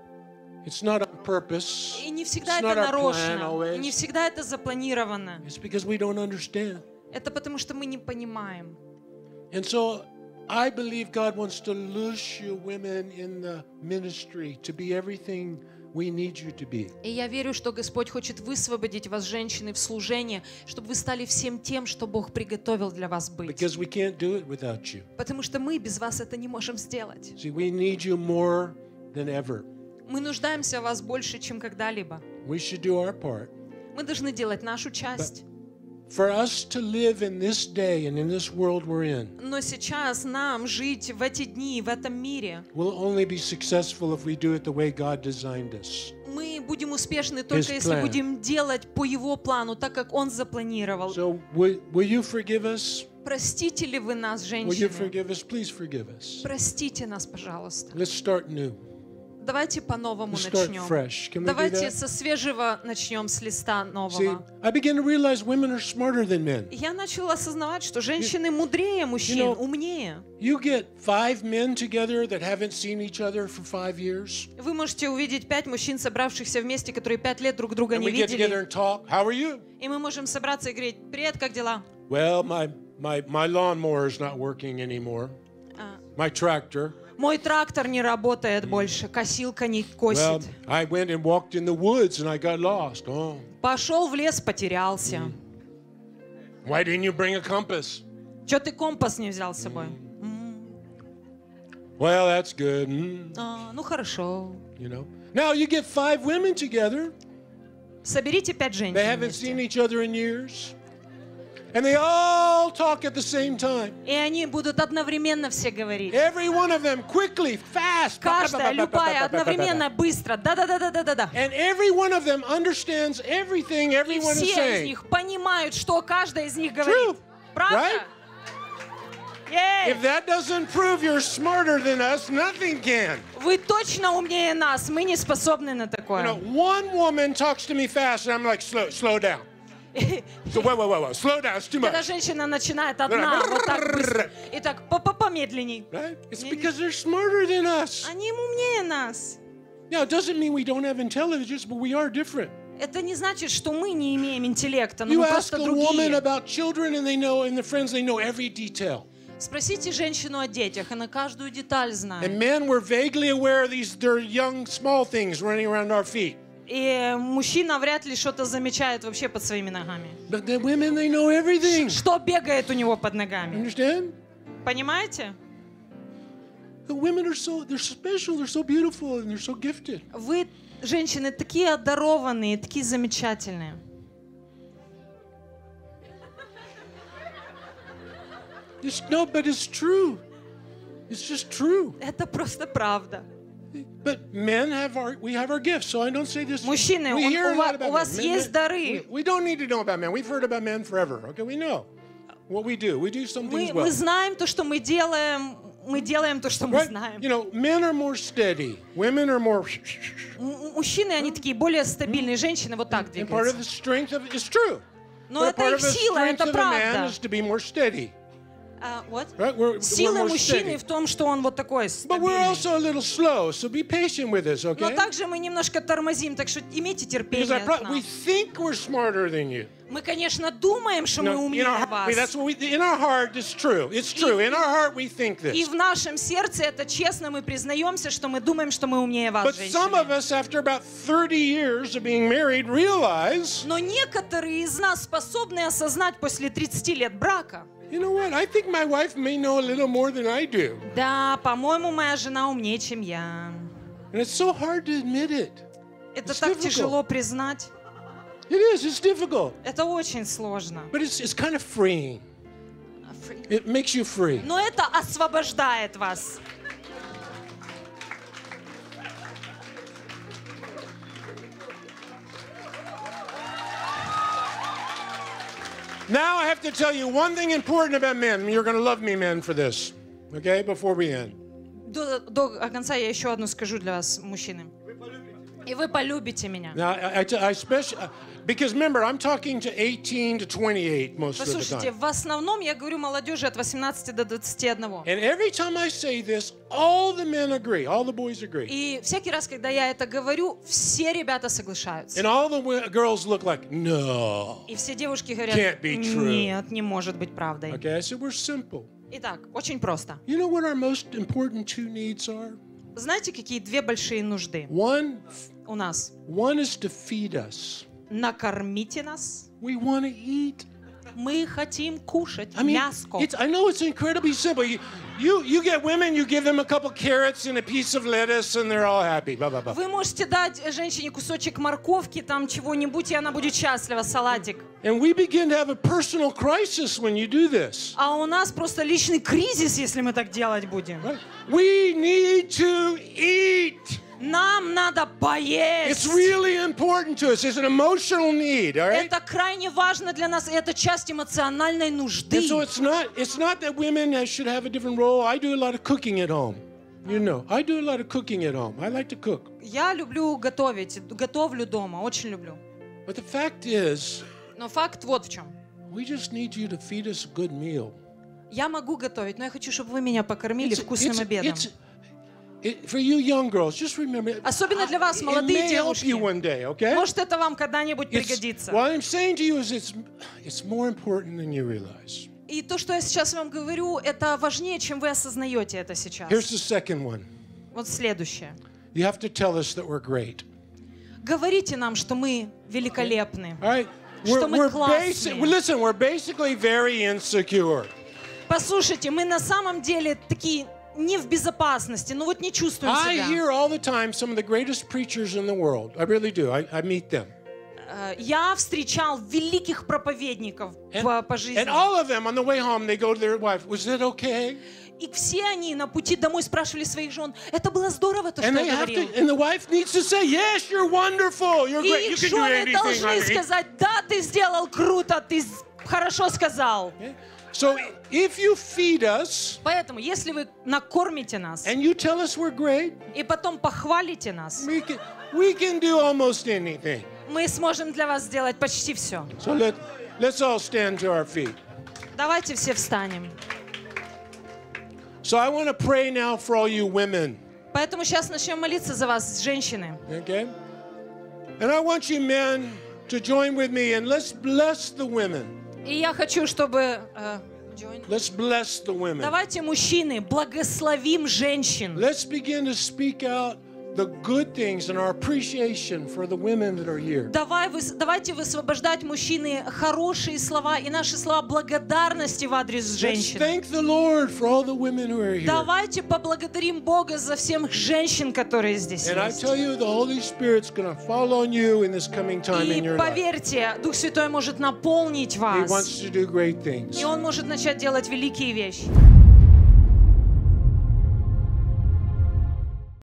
It's not on purpose. и не всегда It's not это our plan нарочно, always. не всегда это запланировано. It's because we don't understand. Это потому, что мы не понимаем. And so I believe God wants to loose you women in the ministry to be everything we need you to be. И я верю, что Господь хочет высвободить вас, женщины, в служение, чтобы вы стали всем тем, что Бог приготовил для вас быть. Because we can't do it without you. Потому что мы без вас это не можем сделать. See, we need you more than ever. Мы нуждаемся в вас больше, чем когда-либо. We should do our part. Мы должны делать нашу часть. For us to live in this day and in this world we're in, Но сейчас нам жить в эти дни, в этом мире, we'll only be successful if we do it the way God designed us. мы будем успешны только His если plan. будем делать по Его плану, так как Он запланировал. So will, will you forgive us? Простите ли вы нас, Will you женщины? forgive us? Please forgive us. Простите нас, пожалуйста. Let's start new. Давайте по-новому Let's start начнем. fresh. Can we do Давайте that? со свежего начнем, с листа See, нового. I begin to realize women are smarter than men. Я начала осознавать, что женщины мудрее мужчин, know- умнее. You get five men together that haven't seen each other for five years, Вы можете увидеть пять мужчин, собравшихся вместе, которые пять лет друг друга and не we get together видели. and talk. How are you? И мы можем собраться и говорить: «Привет, как дела?» Well, my my my lawnmower is not working anymore. А, My tractor. «Мой трактор не работает больше, косилка не Well, косит». I went and walked in the woods and I got lost. Oh, Пошел в лес, потерялся. why didn't you bring a compass? Че ты компас не взял с собой? Well, that's good. Mm, «А, ну хорошо. you know. Now you get five women together. Соберите пять женщин They haven't seen вместе. each other in years, and they all talk at the same time. И они будут одновременно все говорить. Every one of them quickly, fast. Каждая, любая, одновременно, быстро. Да-да-да-да-да-да. And every one of them understands everything И everyone is все из saying. них понимают, что каждая из них говорит. True. Правда? Right? Ей! If that doesn't prove you're smarter than us, nothing can. Вы точно умнее нас, мы не способны на You know, такое. one woman talks to me fast, and I'm like, slow, slow down. So wait, wait, wait, wait, slow down. It's too Когда much, женщина начинает одна вот так быстро, и так по-помедленней. right? It's because they're smarter than us. Они умнее нас. Now, it doesn't mean we don't have intelligence, but we are different. Это не значит, что мы не имеем интеллекта, но You мы ask просто a woman другие. about children, and they know, and the friends, they know every detail. Спросите женщину о детях, она каждую деталь знает. And men, we're vaguely aware of these, they're young, small things running around our feet. И мужчина вряд ли что-то замечает вообще под своими ногами. But the women, they know everything. Что бегает у него под ногами? Understand? Понимаете? The women are so, they're special, they're so beautiful, and they're so gifted. Вы, женщины, такие одарованные, такие замечательные. It's, no, but it's true. It's just true. Это просто правда. But men have our, we have our gifts, so I don't say this. Мужчины, we он- hear у a ва- lot about у вас men. Men- есть дары. We, we don't need to know about men. We've heard about men forever. Okay, we know what we do. We do some Мы, things well. мы знаем то, что мы делаем, мы делаем то, что мы Right? знаем. You know, men are more steady. Women are more. М- Мужчины, они такие более стабильные, женщины вот так And part of двигаются. the strength of it is true. Но But это part их of the сила, strength это of a man правда. is to be more steady. А, вот. Right? We're, we're Сила more мужчины steady. в том, что он вот такой But we're стабильный. also a little slow, so be patient with us, Но okay? также мы немножко тормозим, так что имейте Because терпение I с pro- нам. we think we're smarter than you. Мы, конечно, думаем, что мы No, in умнее our heart, вас. that's what we, in our heart, it's true. It's true. In our heart, we think И this. в нашем сердце это честно, мы признаемся, что мы думаем, что мы умнее вас, But some of женщины. us, after about thirty years of being married, realize, Но некоторые из нас способны осознать после тридцати лет брака. you know what? I think my wife may know a little more than I do. Да, по-моему, моя жена умнее, чем я. And it's so hard to admit it. Это It's так difficult. тяжело признать. It is. It's difficult. Это очень сложно. But it's, it's kind of freeing. It makes you free. Но это освобождает вас. Now I have to tell you one thing important about men. You're going to love me, men, for this. Okay? Before we end. До, до конца я еще одну скажу для вас, мужчины. И вы полюбите меня. Now, I, I, I especially, because remember, I'm talking to eighteen to twenty-eight most of the Послушайте, time. в основном я говорю молодежи от восемнадцати до двадцати одного. And every time I say this, all the men agree, all the boys agree. И всякий раз, когда я это говорю, все ребята соглашаются. And all the wi- girls look like, no. И все девушки говорят, Can't be true. нет, не может быть правдой. Okay, I said, we're simple. Итак, очень просто. You know what our most important two needs are? Знаете, какие две большие нужды One, у нас? one is to feed us. Накормите нас. We want to eat. Мы хотим кушать I mean, мяско. it's, I know it's incredibly simple. You, you, you get women, you give them a couple carrots and a piece of lettuce, and they're all happy. Blah, blah, blah. Вы можете дать женщине кусочек морковки, там чего-нибудь, и она будет счастлива, салатик. And we begin to have a personal crisis when you do this. А у нас просто личный кризис, если мы так делать будем. Right? We need to eat. Нам надо It's поесть. really important to us. It's an emotional need, all right? Это крайне важно для нас, и это часть эмоциональной нужды. And so it's not, it's not that women uh, should have a different role. I do a lot of cooking at home. You know, I do a lot of cooking at home. I like to cook. Я люблю готовить, готовлю дома, очень люблю. But the fact is, Но факт вот в чем. we just need you to feed us a good meal. Я могу готовить, но я хочу, чтобы вы меня покормили It's- вкусным it's- обедом. it's- it- for you young girls, just remember, Особенно для вас, it молодые may help девушки. you one day, okay? Может, это вам когда-нибудь It's- пригодится. what I'm saying to you is it's, it's more important than you realize. И то, что я сейчас вам говорю, это важнее, чем вы осознаете это сейчас. Here's the second one. Вот следующее. You have to tell us that we're great. Говорите нам, что мы великолепны. All right? Что We're, мы we're классные. basi- well, listen, we're basically very insecure. Послушайте, мы на самом деле такие не в безопасности, ну вот не чувствуем I себя. hear all the time some of the greatest preachers in the world. I really do. I, I meet them. Э, Я встречал великих проповедников And, по, по жизни. and all of them, on the way home, they go to their wife, was that okay? И все они на пути домой спрашивали своих жен, это было здорово, то, что And they я have говорил. to, and the wife needs to say, yes, you're wonderful. You're И great. You их can do жены anything. должны honey." сказать, да, ты сделал круто, ты с- хорошо сказал. Okay? So if you feed us Поэтому, если вы накормите нас and you tell us we're great, и потом похвалите нас, we can, we can do almost anything. мы сможем для вас сделать почти все. So let, let's all stand to our feet. Давайте все встанем. So I want to pray now for all you women, Поэтому сейчас начнем молиться за вас, женщины. okay? And I want you men to join with me and let's bless the women. И я хочу, чтобы... э, join- Let's bless the women. Давайте, мужчины, благословим женщин. Let's begin to speak out the good things and our appreciation for the women that are here. Давай, вы- давайте высвобождать, мужчины, хорошие слова и наши слова благодарности в адрес Let's женщин. thank the Lord for all the women who are here. Давайте поблагодарим Бога за всех женщин, которые здесь And I есть. tell you, the Holy Spirit's going to fall on you in this coming time in И your life. поверьте, Дух Святой может наполнить He вас. wants to do great things. И Он может начать делать великие вещи.